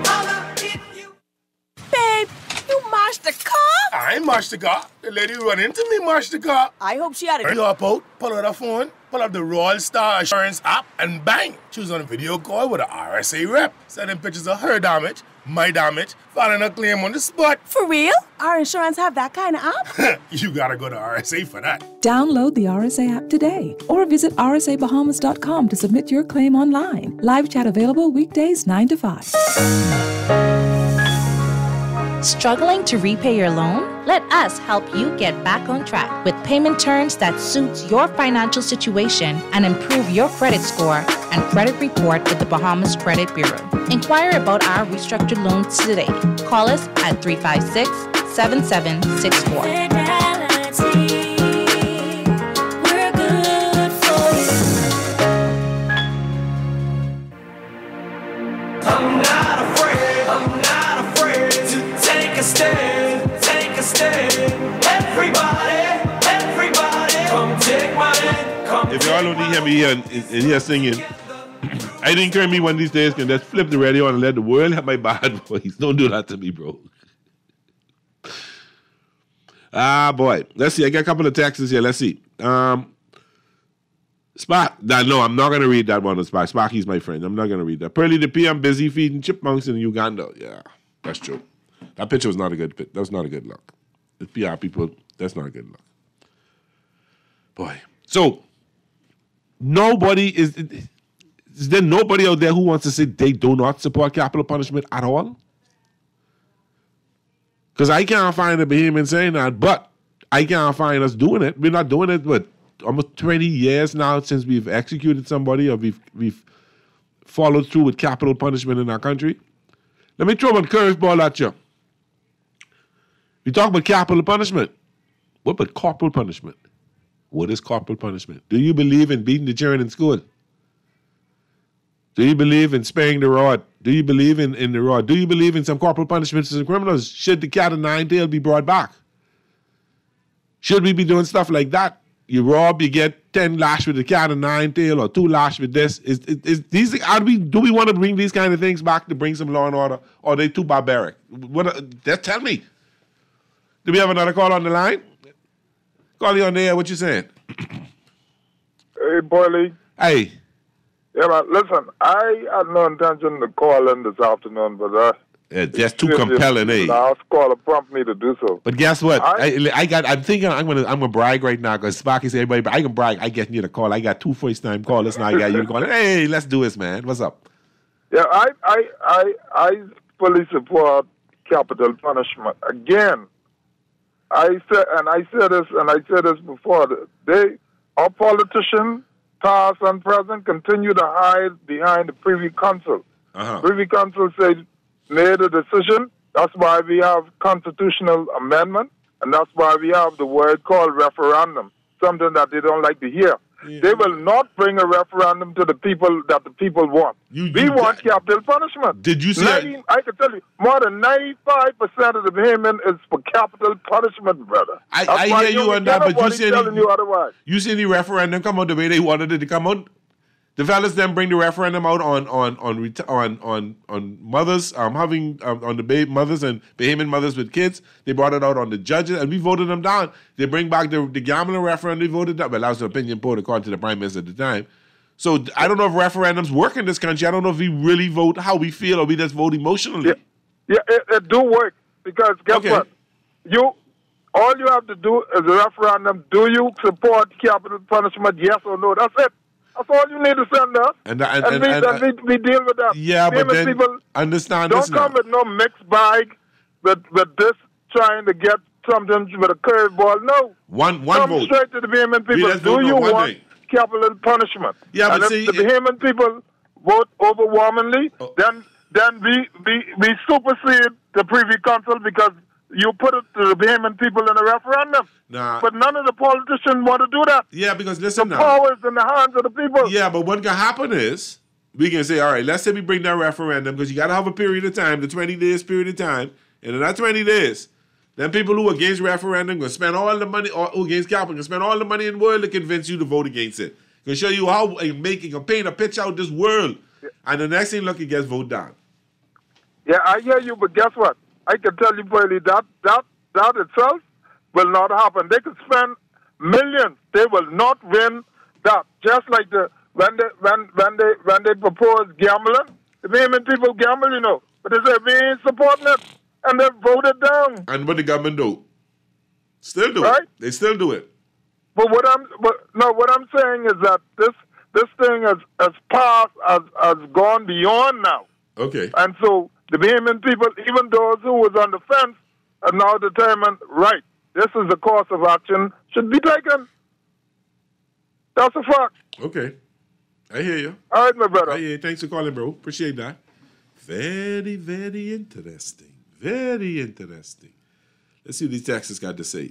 S22: Babe, you mashed the car?
S23: I ain't mashed the car. The lady run into me mashed the car.
S22: I hope she had a...
S23: Hurry up out, pull out her phone, pull up the Royal Star Assurance app, and bang! She was on a video call with a RSA rep, sending pictures of her damage, my damage, filing a claim on the spot.
S22: For real? Our insurance have that kind of app?
S23: You gotta go to RSA for that.
S24: Download the RSA app today or visit rsabahamas.com to submit your claim online. Live chat available weekdays 9 to 5.
S9: Struggling to repay your loan? Let us help you get back on track with payment terms that suits your financial situation and improve your credit score and credit report with the Bahamas Credit Bureau. Inquire about our restructured loans today. Call us at 356-7764.
S8: Take a stand. Everybody, come take my hand. Come
S4: if y'all don't hear me here and here singing, I think me one of these days can just flip the radio on and let the world have my bad voice. Don't do that to me, bro. Boy. Let's see. I got a couple of texts here. Let's see. Spark. No, I'm not going to read that one on Spark. Sparky's my friend. I'm not going to read that. Pearly the P, I'm busy feeding chipmunks in Uganda. Yeah, that's true. That picture was not a good picture. That was not a good look. The PR people, that's not a good look. Boy. So, is there nobody out there who wants to say they do not support capital punishment at all? Because I can't find a Bahamian saying that, but I can't find us doing it. We're not doing it, but almost 20 years now since we've executed somebody or we've followed through with capital punishment in our country. Let me throw one curveball at you. We talk about capital punishment. What about corporal punishment? What is corporal punishment? Do you believe in beating the children in school? Do you believe in sparing the rod? Do you believe in the raw? Do you believe in some corporal punishments for criminals? Should the cat of nine tail be brought back? Should we be doing stuff like that? You rob, you get 10 lash with the cat of nine tail or 2 lash with this. Is these? Do we want to bring these kind of things back to bring some law and order, or are they too barbaric? Tell me. Do we have another call on the line? Call you on the air. What you saying?
S6: Hey, Boyley.
S4: Hey.
S6: Yeah, man, listen, I had no intention to call in this afternoon, but
S4: that's too compelling, eh?
S6: Last caller prompt me to do so.
S4: But guess what? I'm thinking I'm gonna brag right now because Sparky said everybody, but I can brag. I get you the call. I got 2 first-time callers. Now I got you calling. Hey, let's do this, man. What's up?
S6: Yeah, I fully support capital punishment. Again, I said this before. Our politicians, past and present, continue to hide behind the Privy Council. Privy Council made a decision. That's why we have constitutional amendment, and that's why we have the word called referendum, something that they don't like to hear. Yeah. They will not bring a referendum to the people that the people want. We want capital punishment.
S4: Did you say?
S6: I can tell you, more than 95% of the payment is for capital punishment, brother.
S4: I hear you on that, but you see any referendum come out the way they wanted it to come out? The fellas then bring the referendum out on mothers having on the mothers and Bahamian mothers with kids. They brought it out on the judges, and we voted them down. They bring back the gambling referendum. They voted that. Well, that was an opinion poll according to the prime minister at the time. So I don't know if referendums work in this country. I don't know if we really vote how we feel or we just vote emotionally.
S6: Yeah, it do work because guess what? All you have to do is a referendum. Do you support capital punishment? Yes or no? That's it. That's all you need to send us, and we deal with that.
S4: Yeah, but then people understand
S6: don't
S4: this
S6: come with no mixed bag with this trying to get something with a curveball. No,
S4: one
S6: come
S4: vote
S6: straight to the Bahamian people. Do you want capital punishment?
S4: Yeah,
S6: and
S4: but
S6: if the Bahamian people vote overwhelmingly, then we supersede the Privy Council because you put it to the Bahamian people in a referendum.
S4: Nah.
S6: But none of the politicians want to do that.
S4: Yeah, because listen now.
S6: The power is in the hands of the people.
S4: Yeah, but what can happen is we can say, all right, let's say we bring that referendum because you got to have a period of time, the 20 days period of time. And in that 20 days, then people who are against referendum going to spend all the money, or who against capital, going to spend all the money in the world to convince you to vote against it. Going to show you how can paint a picture out this world. Yeah. And the next thing, look, it gets voted down.
S6: Yeah, I hear you, but guess what? I can tell you clearly that itself will not happen. They could spend millions. They will not win that. Just like when they propose gambling, the Bahamian people gamble, you know, but they say we ain't supporting it, and they voted down.
S4: And what the government do? Still do
S6: right?
S4: it. They still do it.
S6: But what I'm saying is that this thing has passed, has gone beyond now.
S4: Okay.
S6: And so the Bahamian people, even those who was on the fence, are now determined, right, this is the course of action, should be taken. That's a fact.
S4: Okay. I hear you.
S6: All right, my brother.
S4: I hear you. Thanks for calling, bro. Appreciate that. Very, very interesting. Very interesting. Let's see what these Texans got to say.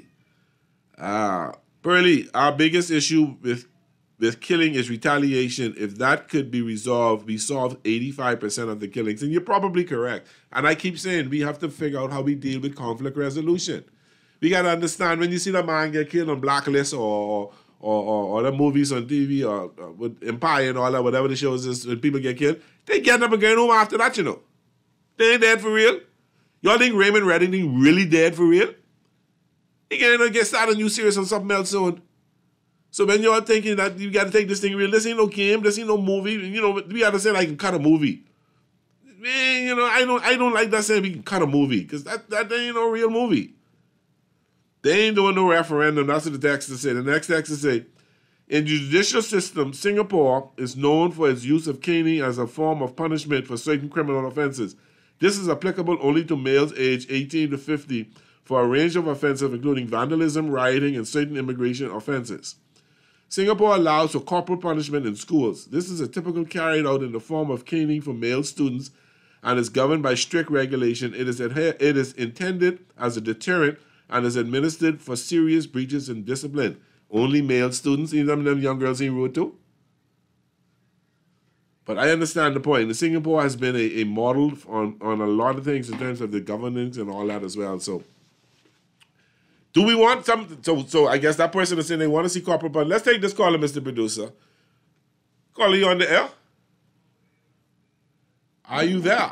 S4: Pearly, our biggest issue with killing is retaliation. If that could be resolved, we solve 85% of the killings. And you're probably correct. And I keep saying we have to figure out how we deal with conflict resolution. We got to understand when you see the man get killed on Blacklist or the movies on TV or with Empire and all that, whatever the shows is, when people get killed, they get up and going home after that, you know. They ain't dead for real. Y'all think Raymond Reddington really dead for real? He can't get started a new series on something else soon. So when y'all thinking that you got to take this thing real, this ain't no game, this ain't no movie. You know, we got to say like cut a movie. Man, you know, I don't like that saying we can cut a movie because that ain't no real movie. They ain't doing no referendum. That's what the Texans say. The next Texans say, in the judicial system, Singapore is known for its use of caning as a form of punishment for certain criminal offenses. This is applicable only to males aged 18 to 50 for a range of offenses, including vandalism, rioting, and certain immigration offenses. Singapore allows for corporal punishment in schools. This is a typical carried out in the form of caning for male students and is governed by strict regulation. It is intended as a deterrent and is administered for serious breaches in discipline. Only male students, even them young girls ain't rude too. But I understand the point. Singapore has been a model on a lot of things in terms of the governance and all that as well. So, do we want some? So I guess that person is saying they want to see corporate punishment. Let's take this caller, Mr. Producer. Caller, you on the air? Are you there?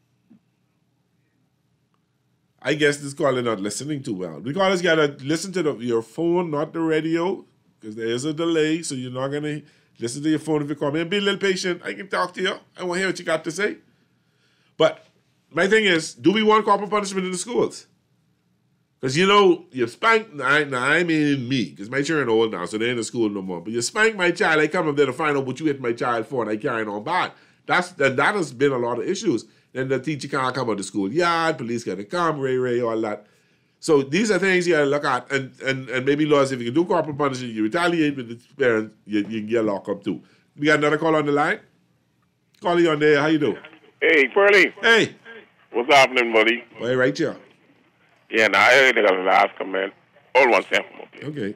S4: I guess this caller not listening too well. The callers got to listen to your phone, not the radio, because there is a delay, so you're not going to listen to your phone if you call me. And be a little patient. I can talk to you. I want to hear what you got to say. But my thing is, do we want corporal punishment in the schools? Because, you spank, I mean me, because my children are old now, so they're in the school no more. But you spank my child, I come up there to find out what you hit my child for, and I carry on bad. That has been a lot of issues. Then the teacher can't come out the school yard, police got to come, ray, all that. So these are things you got to look at, and maybe laws, if you can do corporal punishment, you retaliate with the parents, you can get locked up too. We got another call on the line? Call you on there, how you doing?
S7: Hey, Pearlie.
S4: Hey.
S7: What's happening, buddy?
S4: Well, right here.
S7: Yeah, now I heard the last comment. Hold one second,
S4: okay.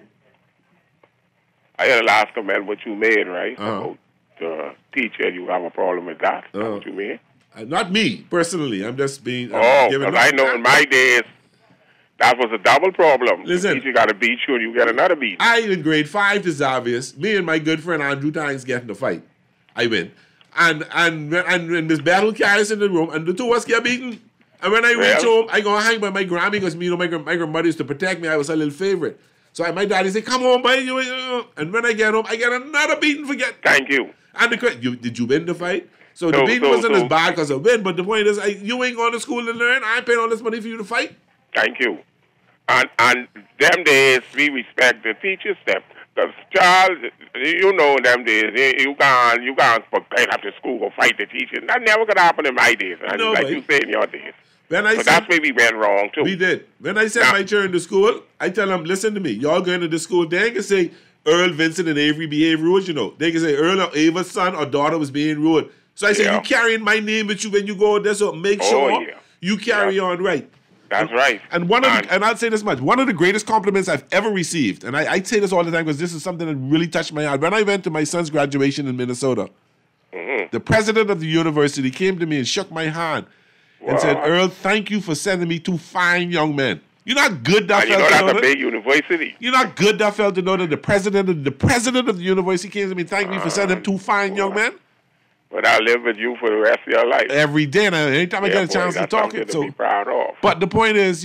S7: I heard the last comment what you made, right? About the teacher, you have a problem with that. That's what you mean?
S4: Not me, personally. I'm just being...
S7: because I know in my days, that was a double problem.
S4: Listen.
S7: The teacher got a beat you and you get another beat.
S4: In grade 5, this is obvious. Me and my good friend Andrew Tynes get in a fight. I win. And Miss Battle carries in the room, and the two of us get beaten. And when I reach home, I go hang by my Grammy because my grandmother used to protect me. I was her little favorite. So my daddy said, "Come on, boy." And when I get home, I get another beating for get.
S7: Thank you.
S4: And did you win the fight? So the beating wasn't as bad because I win, but the point is, you ain't going to school to learn. I ain't paying all this money for you to fight.
S7: Thank you. And them days, we respect the teacher's step. Because, Charles, them days, you can't right after school go fight the teacher. That never could happen in my days.
S4: No,
S7: like you say in your days.
S4: So
S7: that's where we went wrong, too.
S4: We did. When I send my children to school, I tell them, listen to me. Y'all going to the school, they can say Earl, Vincent, and Avery behave rude, They can say Earl or Ava's son or daughter was being rude. So I say, you carrying my name with you when you go there, so make sure you carry on right.
S7: That's right.
S4: And and I'll say this much, one of the greatest compliments I've ever received, and I say this all the time because this is something that really touched my heart. When I went to my son's graduation in Minnesota, the president of the university came to me and shook my hand and said, Earl, thank you for sending me two fine young men. You're not good that felt to know
S7: that's a big university.
S4: You're not good that felt to know that the president of the university came to me and thanked me for sending two fine young men.
S7: But I live with you for the rest of your life.
S4: Every day, and anytime I get a chance to talk it.
S7: So, be proud of.
S4: But the point is,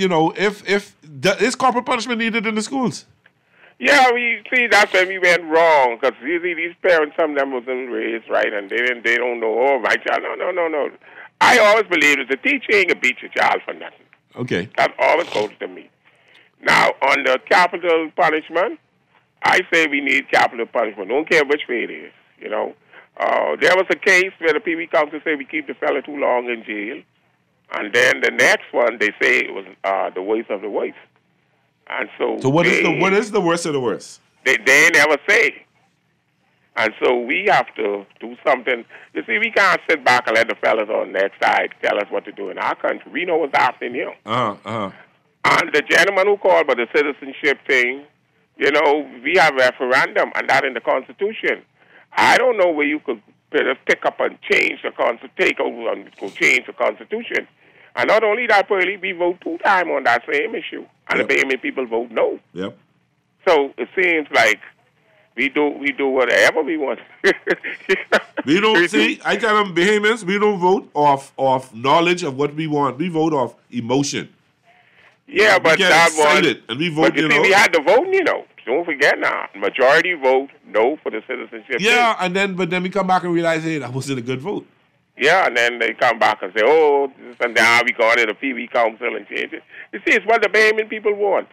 S4: is corporal punishment needed in the schools?
S7: Yeah, we see that's where we went wrong because these parents, some of them wasn't raised right, and they don't know. Oh, my child, no. I always believe that the teacher ain't gonna beat your child for nothing.
S4: Okay.
S7: That always goes to me. Now on the capital punishment, I say we need capital punishment. Don't care which way it is, There was a case where the PV Council said we keep the fella too long in jail. And then the next one, they say it was the worst of the worst. And so
S4: what is the worst of the worst?
S7: They never say. And so we have to do something. You see, we can't sit back and let the fellas on that side tell us what to do in our country. We know what's happening here. And the gentleman who called about the citizenship thing, we have a referendum, and that in the Constitution. I don't know where you could pick up and change the Constitution, change the Constitution. And not only that, we vote 2 times on that same issue, and the Bahamian people vote no.
S4: Yep.
S7: So it seems like we do whatever we want.
S4: We don't see. I tell them, Bahamians, we don't vote off knowledge of what we want. We vote off emotion.
S7: Yeah, but that was.
S4: And we vote.
S7: But you see, we had to vote. Don't forget now. Majority vote no for the citizenship.
S4: Yeah, but then we come back and realize, hey, that wasn't a good vote.
S7: Yeah, and then they come back and say, oh, and now we got it, the PV Council and change it. You see, it's what the Bahamian people want.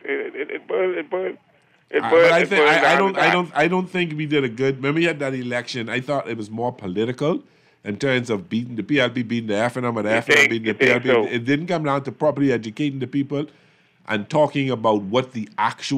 S4: I don't think we did a good. When we had that election, I thought it was more political in terms of beating the PLP, beating the FNM, or the FNM beating the PLP. So? It didn't come down to properly educating the people and talking about what the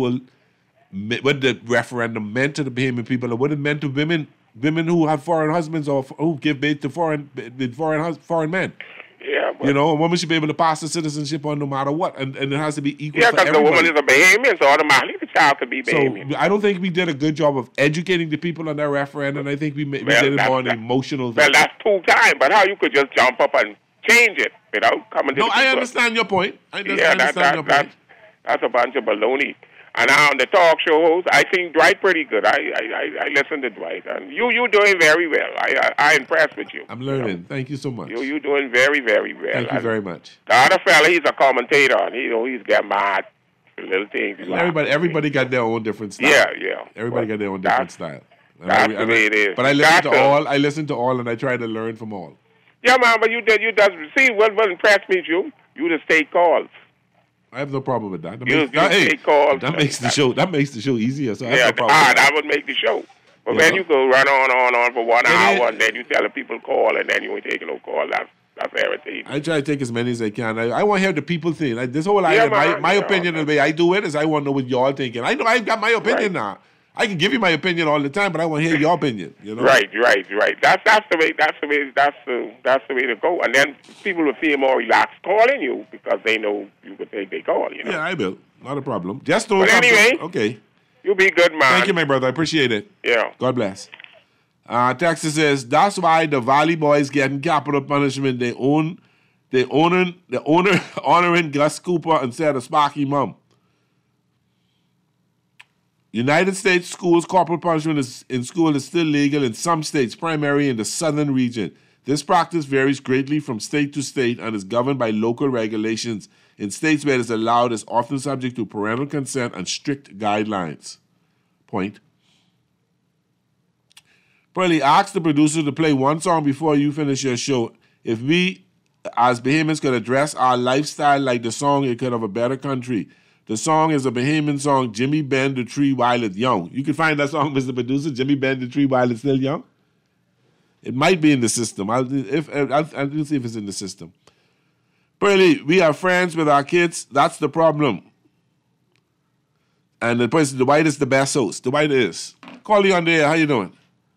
S4: referendum meant to the Bahamian people, or what it meant to women who have foreign husbands or who give birth to foreign men.
S7: Yeah,
S4: a woman should be able to pass the citizenship on no matter what, and it has to be equal.
S7: Yeah,
S4: because
S7: the woman is a Bahamian, so automatically the child could be
S4: So
S7: behaving.
S4: I don't think we did a good job of educating the people on that referendum. I think we did it more on an emotional
S7: Well,
S4: thing.
S7: that's too time, but how you could just jump up and change it, coming to
S4: No,
S7: the
S4: I
S7: people.
S4: understand your point. I
S7: Yeah,
S4: understand your point.
S7: that's a bunch of baloney. And on the talk shows, I think Dwight pretty good. I listen to Dwight, and you doing very well. I impressed with you.
S4: I'm learning. Thank you so much.
S7: You doing very, very well.
S4: Thank you very much.
S7: The other fella, he's a commentator, and he's got mad for little things.
S4: Everybody got their own different style.
S7: Yeah.
S4: Everybody got their own different style.
S7: That's the way it is.
S4: But I listen to all, and I try to learn from all.
S7: Yeah, man, but you just see what impressed me, you the state calls.
S4: I have no problem with that. That
S7: makes
S4: the show easier. So I have
S7: Yeah,
S4: no problem.
S7: that would make the show. But
S4: Yeah.
S7: then you go run on for 1 hour, and then you tell the people call, and then you ain't taking no call. That's irritating.
S4: I try to take as many as I can. I want to hear the people think. This whole
S7: Yeah,
S4: idea,
S7: man,
S4: my opinion, the way I do it is I want to know what y'all thinking. I know I've got my opinion now. I can give you my opinion all the time, but I want to hear your opinion. You know?
S7: Right. That's the way to go. And then people will feel more relaxed calling you because they know you could take their call.
S4: Yeah, I will. Not a problem. Just don't.
S7: But anyway,
S4: okay.
S7: You be good, man.
S4: Thank you, my brother. I appreciate it.
S7: Yeah.
S4: God bless. Texas says that's why the Valley boys getting capital punishment. They honoring Gus Cooper instead of Sparky Mum. United States schools corporal punishment in school is still legal in some states, primarily in the southern region. This practice varies greatly from state to state and is governed by local regulations. In states where it is allowed, it's often subject to parental consent and strict guidelines. Point. Pearlie, ask the producer to play one song before you finish your show. If we, as Bahamians, could address our lifestyle like the song It Could Have a Better Country. The song is a Bahamian song, Jimmy Bend the Tree While It's Young. You can find that song, Mr. Producer, Jimmy Bend the Tree While It's Still Young. It might be in the system. I'll see if it's in the system. Pearlie, we are friends with our kids. That's the problem. And the person, Dwight is the best host. Dwight is. Call you on the air. How you doing?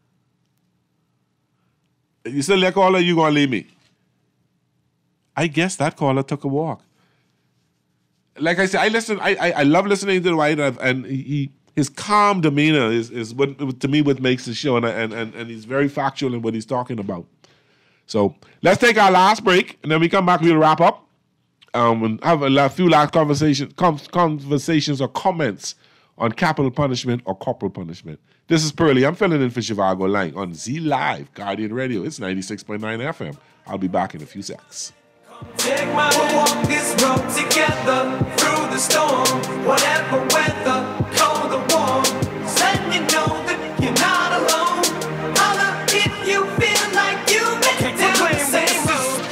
S4: You still there, caller? You gonna leave me? I guess that caller took a walk. Like I said, I love listening to Dwight, and his calm demeanor is what to me what makes the show, and he's very factual in what he's talking about. So let's take our last break, and then we come back. We'll wrap up and have a few last conversations or comments on capital punishment or corporal punishment. This is Pearlie. I'm filling in for Zhivargo Laing on Z Live Guardian Radio. It's 96.9 FM. I'll be back in a few seconds.
S8: Take my walk this road together through the storm, whatever weather, cold or warm. Letting you know that you're not alone. Holla if you feel like you've been down the same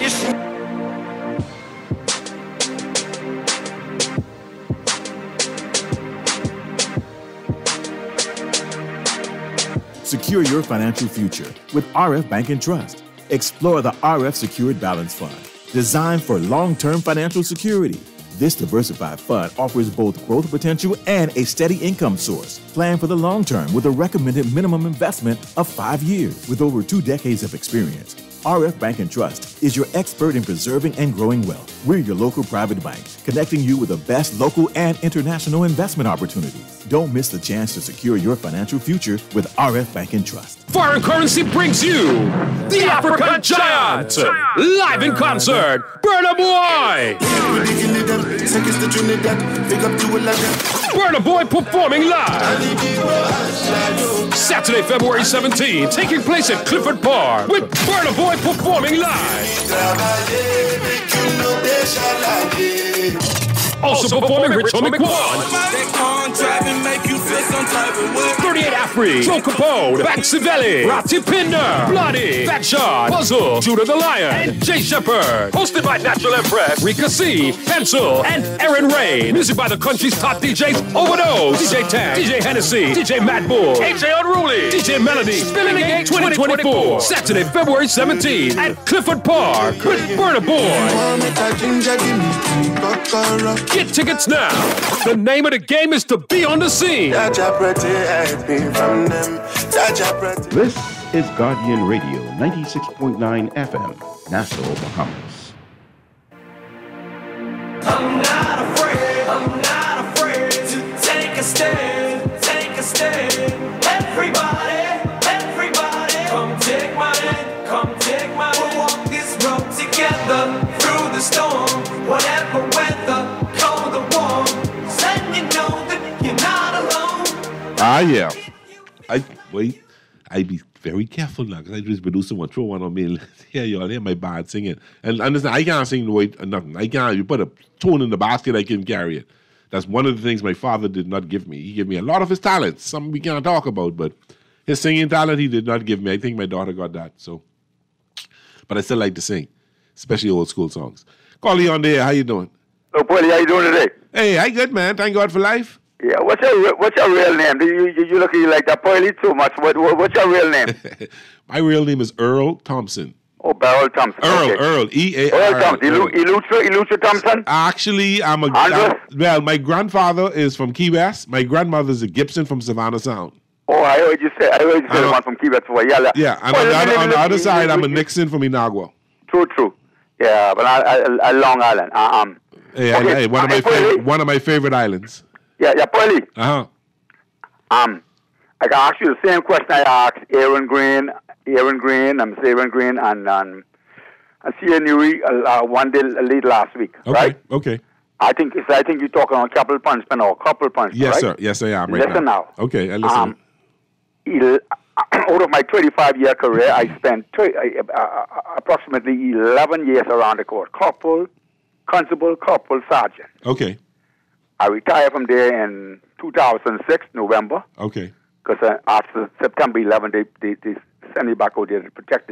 S8: road.
S14: Secure your financial future with RF Bank and Trust. Explore the RF Secured Balance Fund, designed for long-term financial security. This diversified fund offers both growth potential and a steady income source. Plan for the long term with a recommended minimum investment of 5 years. With over 2 decades of experience, RF Bank and Trust is your expert in preserving and growing wealth. We're your local private bank, connecting you with the best local and international investment opportunities. Don't miss the chance to secure your financial future with RF Bank and Trust.
S3: Foreign Currency brings you the African Giant, live in concert, Burna Boy. Burna Boy performing live. Saturday, February 17, taking place at Clifford Park with Burna Boy performing live. Also performing Ritomic One. 38 Afri, Joe Capone, Bax Civelli, Rati Pinder, Bloody, Fat Shot, Puzzle, Judah the Lion, and Jay Shepard. Hosted by Natural Empress, Rika C, Hansel, and Aaron Rain. Music by the country's top DJs, Overdose, DJ Tank, DJ Hennessy, DJ Mad Bull, AJ Unruly, DJ Melody, Spilling the Gate 2024. Saturday, February 17 at Clifford Park with Burna Boy. Get tickets now. The name of the game is to be on the scene.
S1: This is Guardian Radio, 96.9 FM, Nassau, Bahamas.
S8: I'm not afraid to take a step.
S4: Yeah. I be very careful now because I just do someone throw one on me. Here, y'all hear my bad singing. And understand, I can't sing the way nothing. I can't. You put a tune in the basket, I can carry it. That's one of the things my father did not give me. He gave me a lot of his talents, some we can't talk about, but his singing talent he did not give me. I think my daughter got that. So, but I still like to sing, especially old school songs. Callie on there, how you doing?
S10: Oh, Paulie, how you doing today?
S4: Hey, I good, man. Thank God for life.
S10: Yeah, what's your real name? You look like that Paulie too much. What's your real name?
S4: My real name is Earl Thompson.
S10: Oh, Beryl Thompson.
S4: Earl, E-A-R.
S10: Earl Thompson. Elutra Thompson?
S4: Actually, my grandfather is from Key West. My grandmother's a Gibson from Savannah Sound.
S10: Oh, I heard you say the one from Key West.
S4: Yeah, and on the other side, I'm a Nixon from Inagua.
S10: True. Yeah, but I Long Island.
S4: Hey, one of my favorite islands.
S10: Yeah, Paulie.
S4: I
S10: can ask you the same question I asked Aaron Green, and C.N. Newey one day late last week, right?
S4: Okay.
S10: I think you're talking on capital punishment or corporal punishment,
S4: yes,
S10: right?
S4: Sir. Yes, I am.
S10: Listen now.
S4: Okay, I listen.
S10: Out of my 25-year career, I spent approximately 11 years around the court. Corporal, constable, corporal, sergeant.
S4: Okay.
S10: I retired from there in 2006, November.
S4: Okay.
S10: Because after September 11, they sent me back out there to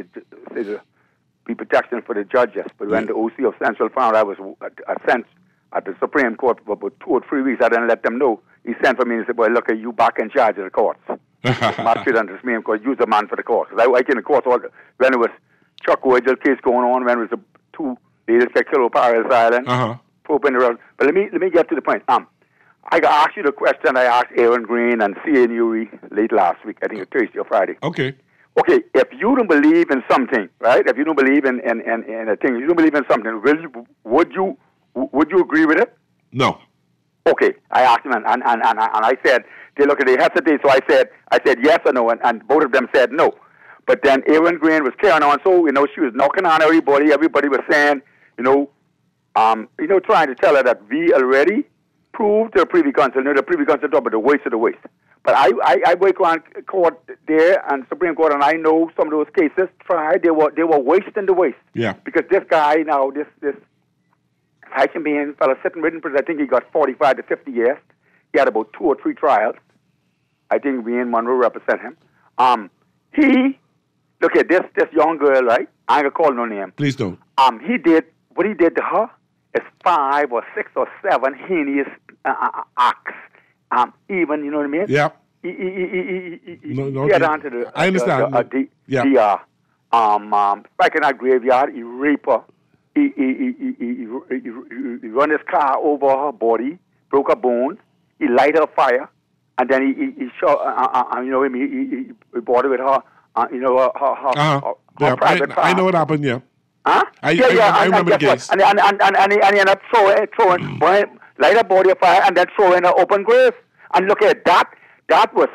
S10: be protection for the judges. But when the OC of Central found I was sent at the Supreme Court for about 2 or 3 weeks, I didn't let them know. He sent for me and said, "Boy, look, you back in charge of the courts." Not fit under me because you're the man for the courts. I in the courts when it was Chuck Virgil case going on, when it was the 2 ladies got killed on Paris Island. Pope in the road. But let me get to the point. I got asked you the question I asked Aaron Green and C.A. Newey late last week. I think it's Thursday or Friday.
S4: Okay.
S10: Okay, if you don't believe in something, right? If you don't believe in a thing, you don't believe in something, would you agree with it?
S4: No.
S10: Okay, I asked him and I said they hesitate. So I said yes or no, and both of them said no. But then Aaron Green was carrying on, so she was knocking on everybody. Everybody was saying, trying to tell her that we already proved the Privy Council. The Privy Council talked about the waste of the waste. But I work on court there and Supreme Court, and I know some of those cases tried. They were wasting the waste.
S4: Yeah.
S10: Because this guy now, this Haitian being fellow sitting written prison, I think he got 45 to 50 years. He had about 2 or 3 trials. I think me and Monroe represent him. Look at this young girl, right? I ain't gonna call no name.
S4: Please don't.
S10: What he did to her is 5 or 6 or 7 heinous acts. Even, you know what I mean?
S4: Yeah.
S10: He got onto the
S4: I understand.
S10: Back in that graveyard, he raped her. He run his car over her body, broke her bones. He light her fire, and then he shot. He brought it with her. Her private car.
S4: I know what happened. Yeah.
S10: Huh?
S4: I remember the case.
S10: And he ended up throwing, light her body afire, and then throw in an open grave. And look at that. That was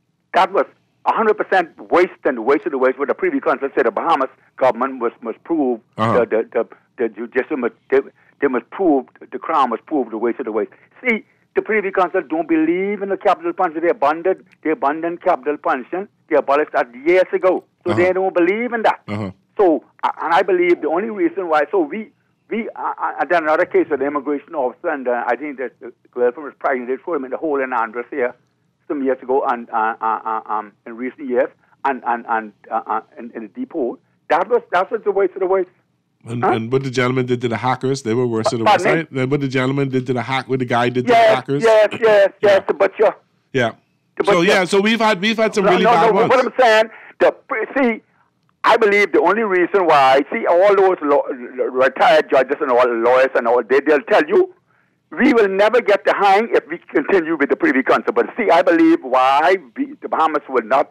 S10: 100% waste and waste of the waste. What the Privy Council said, the Bahamas government must prove the judicial they must prove the Crown must prove the waste of the waste. See, the Privy Council don't believe in the capital punishment. They abandoned capital punishment. They abolished that years ago. So they don't believe in that. So, and I believe the only reason why. So we and then another case with the immigration officer, and I think that the girlfriend was pregnant. They threw him in the hole in Andres here some years ago, and in recent years, and in the depot. That was the waste of the waste.
S4: And what the gentleman did to the hackers, they were worse than the worst. Right? And what the gentleman did to the what the guy did to the hackers.
S10: Yes, the butcher.
S4: Yeah. So we've had some really bad ones.
S10: What I'm saying, I believe the only reason why, all those retired judges and all lawyers and all, they'll tell you, we will never get the hang if we continue with the Privy Council. But I believe why the Bahamas will not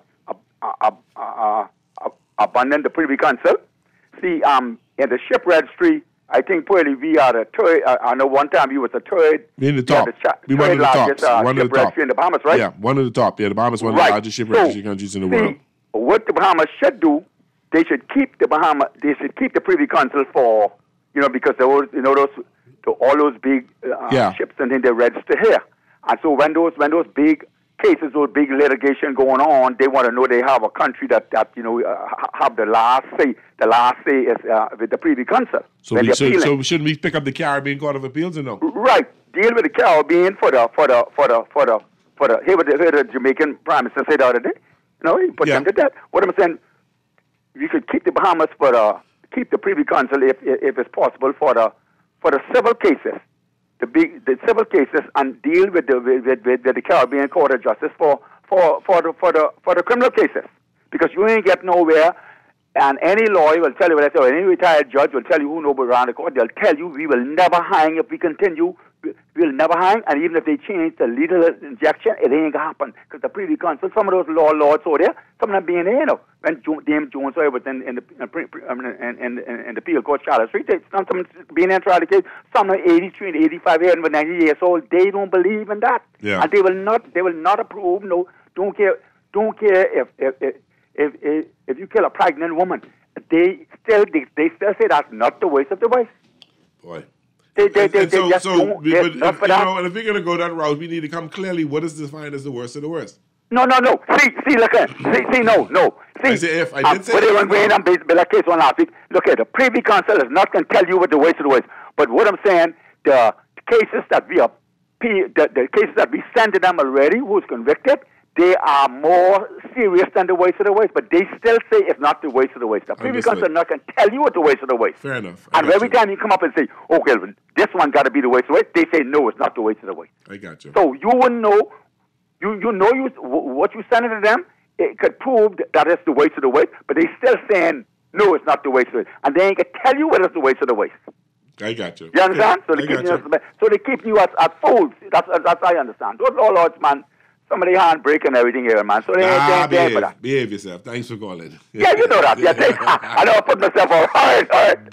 S10: abandon the Privy Council. In the ship registry, I think probably we are the third. I know one time we was the third.
S4: We in the top.
S10: We one of the top. One of the top in the Bahamas, right?
S4: Yeah, one of the top. Yeah, the Bahamas one of the largest ship registry countries in the world.
S10: What the Bahamas should do, they should keep the the Privy Council for because all those big ships and then they register here, and so when those big cases, those big litigation going on, they want to know they have a country that have the last say. The last say is with the Privy Council.
S4: So shouldn't we pick up the Caribbean Court of Appeals or no?
S10: Right. Deal with the Caribbean for the here the Jamaican Prime Minister said the other day. He put them to death. What I'm saying, we could keep the Bahamas keep the Privy Council if it's possible for the civil cases. The civil cases, and deal with the Caribbean Court of Justice for the criminal cases, because you ain't get nowhere. And any lawyer will tell you, or any retired judge will tell you who knows around the court. They'll tell you we will never hang if we continue. We'll never hang, and even if they change the legal injection, it ain't gonna happen, because the Privy Council, some of those lords over there, some of them being there, when James Jones was in the Appeal Court, Charlotte Street, some being there and trying to case, some are 83 and 85 years and 90 years old. They don't believe in that, and they will not approve. No, don't care if you kill a pregnant woman. They still say that's not the waste of the waste.
S4: Boy.
S10: And
S4: if we're going to go that route, we need to come clearly. What is defined as the worst of the worst?
S10: No. See, look at no. See,
S4: I say if. I did say
S10: if. Case one last week. Look at the Privy Council is not going to tell you what the waste of the waste. But what I'm saying, the cases that we send to them already, who's convicted, they are more serious than the waste of the waste, but they still say it's not the waste of the waste. The Privy Council are not going to tell you what the waste of the waste.
S4: Fair enough.
S10: And every time you come up and say, "Oh, Kelvin, this one got to be the waste of the waste," they say, "No, it's not the waste of the waste."
S4: I got you.
S10: So you wouldn't know. What you send to them, it could prove that it's the waste of the waste, but they still saying, "No, it's not the waste of the waste," and they ain't going to tell you whether it's the waste of the waste.
S4: I got you.
S10: You understand? So they keep you as fools. That's I understand. Those lords, man. Somebody handbrake and everything here, man. So they ain't there for that.
S4: Behave yourself. Thanks for calling.
S10: Yeah, you know that. I know I put myself on. All right.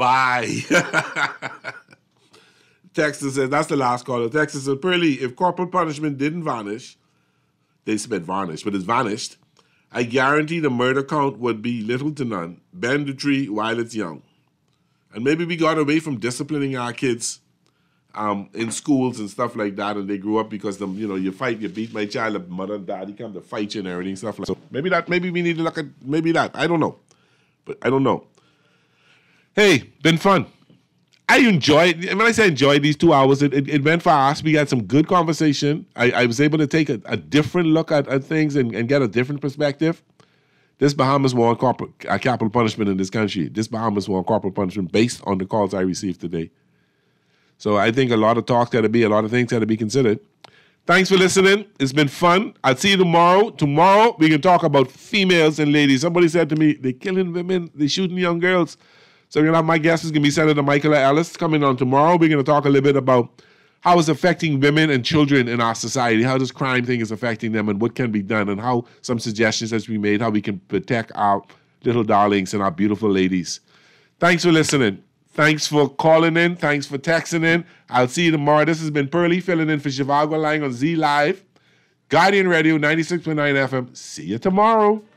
S4: Bye. Texas says, that's the last caller. Texas says, Pearly, if corporal punishment didn't vanish, they said varnish, but it's vanished, I guarantee the murder count would be little to none. Bend the tree while it's young. And maybe we got away from disciplining our kids in schools and stuff like that, and they grew up because you beat my child, the mother and daddy come to fight you and everything, stuff like that. So maybe we need to look at that. I don't know. But I don't know. Hey, been fun. I enjoyed, when I say enjoyed these 2 hours, it went fast. We had some good conversation. I was able to take a different look at things and get a different perspective. This Bahamas want capital punishment in this country. This Bahamas want corporal punishment based on the calls I received today. So I think a lot of talk got to be, a lot of things got to be considered. Thanks for listening. It's been fun. I'll see you tomorrow. Tomorrow, we can talk about females and ladies. Somebody said to me, they're killing women. They're shooting young girls. So we're going to have my guest is going to be Senator Michaela Ellis coming on tomorrow. We're going to talk a little bit about how it's affecting women and children in our society, how this crime thing is affecting them and what can be done, and how some suggestions has been made, how we can protect our little darlings and our beautiful ladies. Thanks for listening. Thanks for calling in. Thanks for texting in. I'll see you tomorrow. This has been Pearly filling in for Zhivargo Laing on Z Live. Guardian Radio 96.9 FM. See you tomorrow.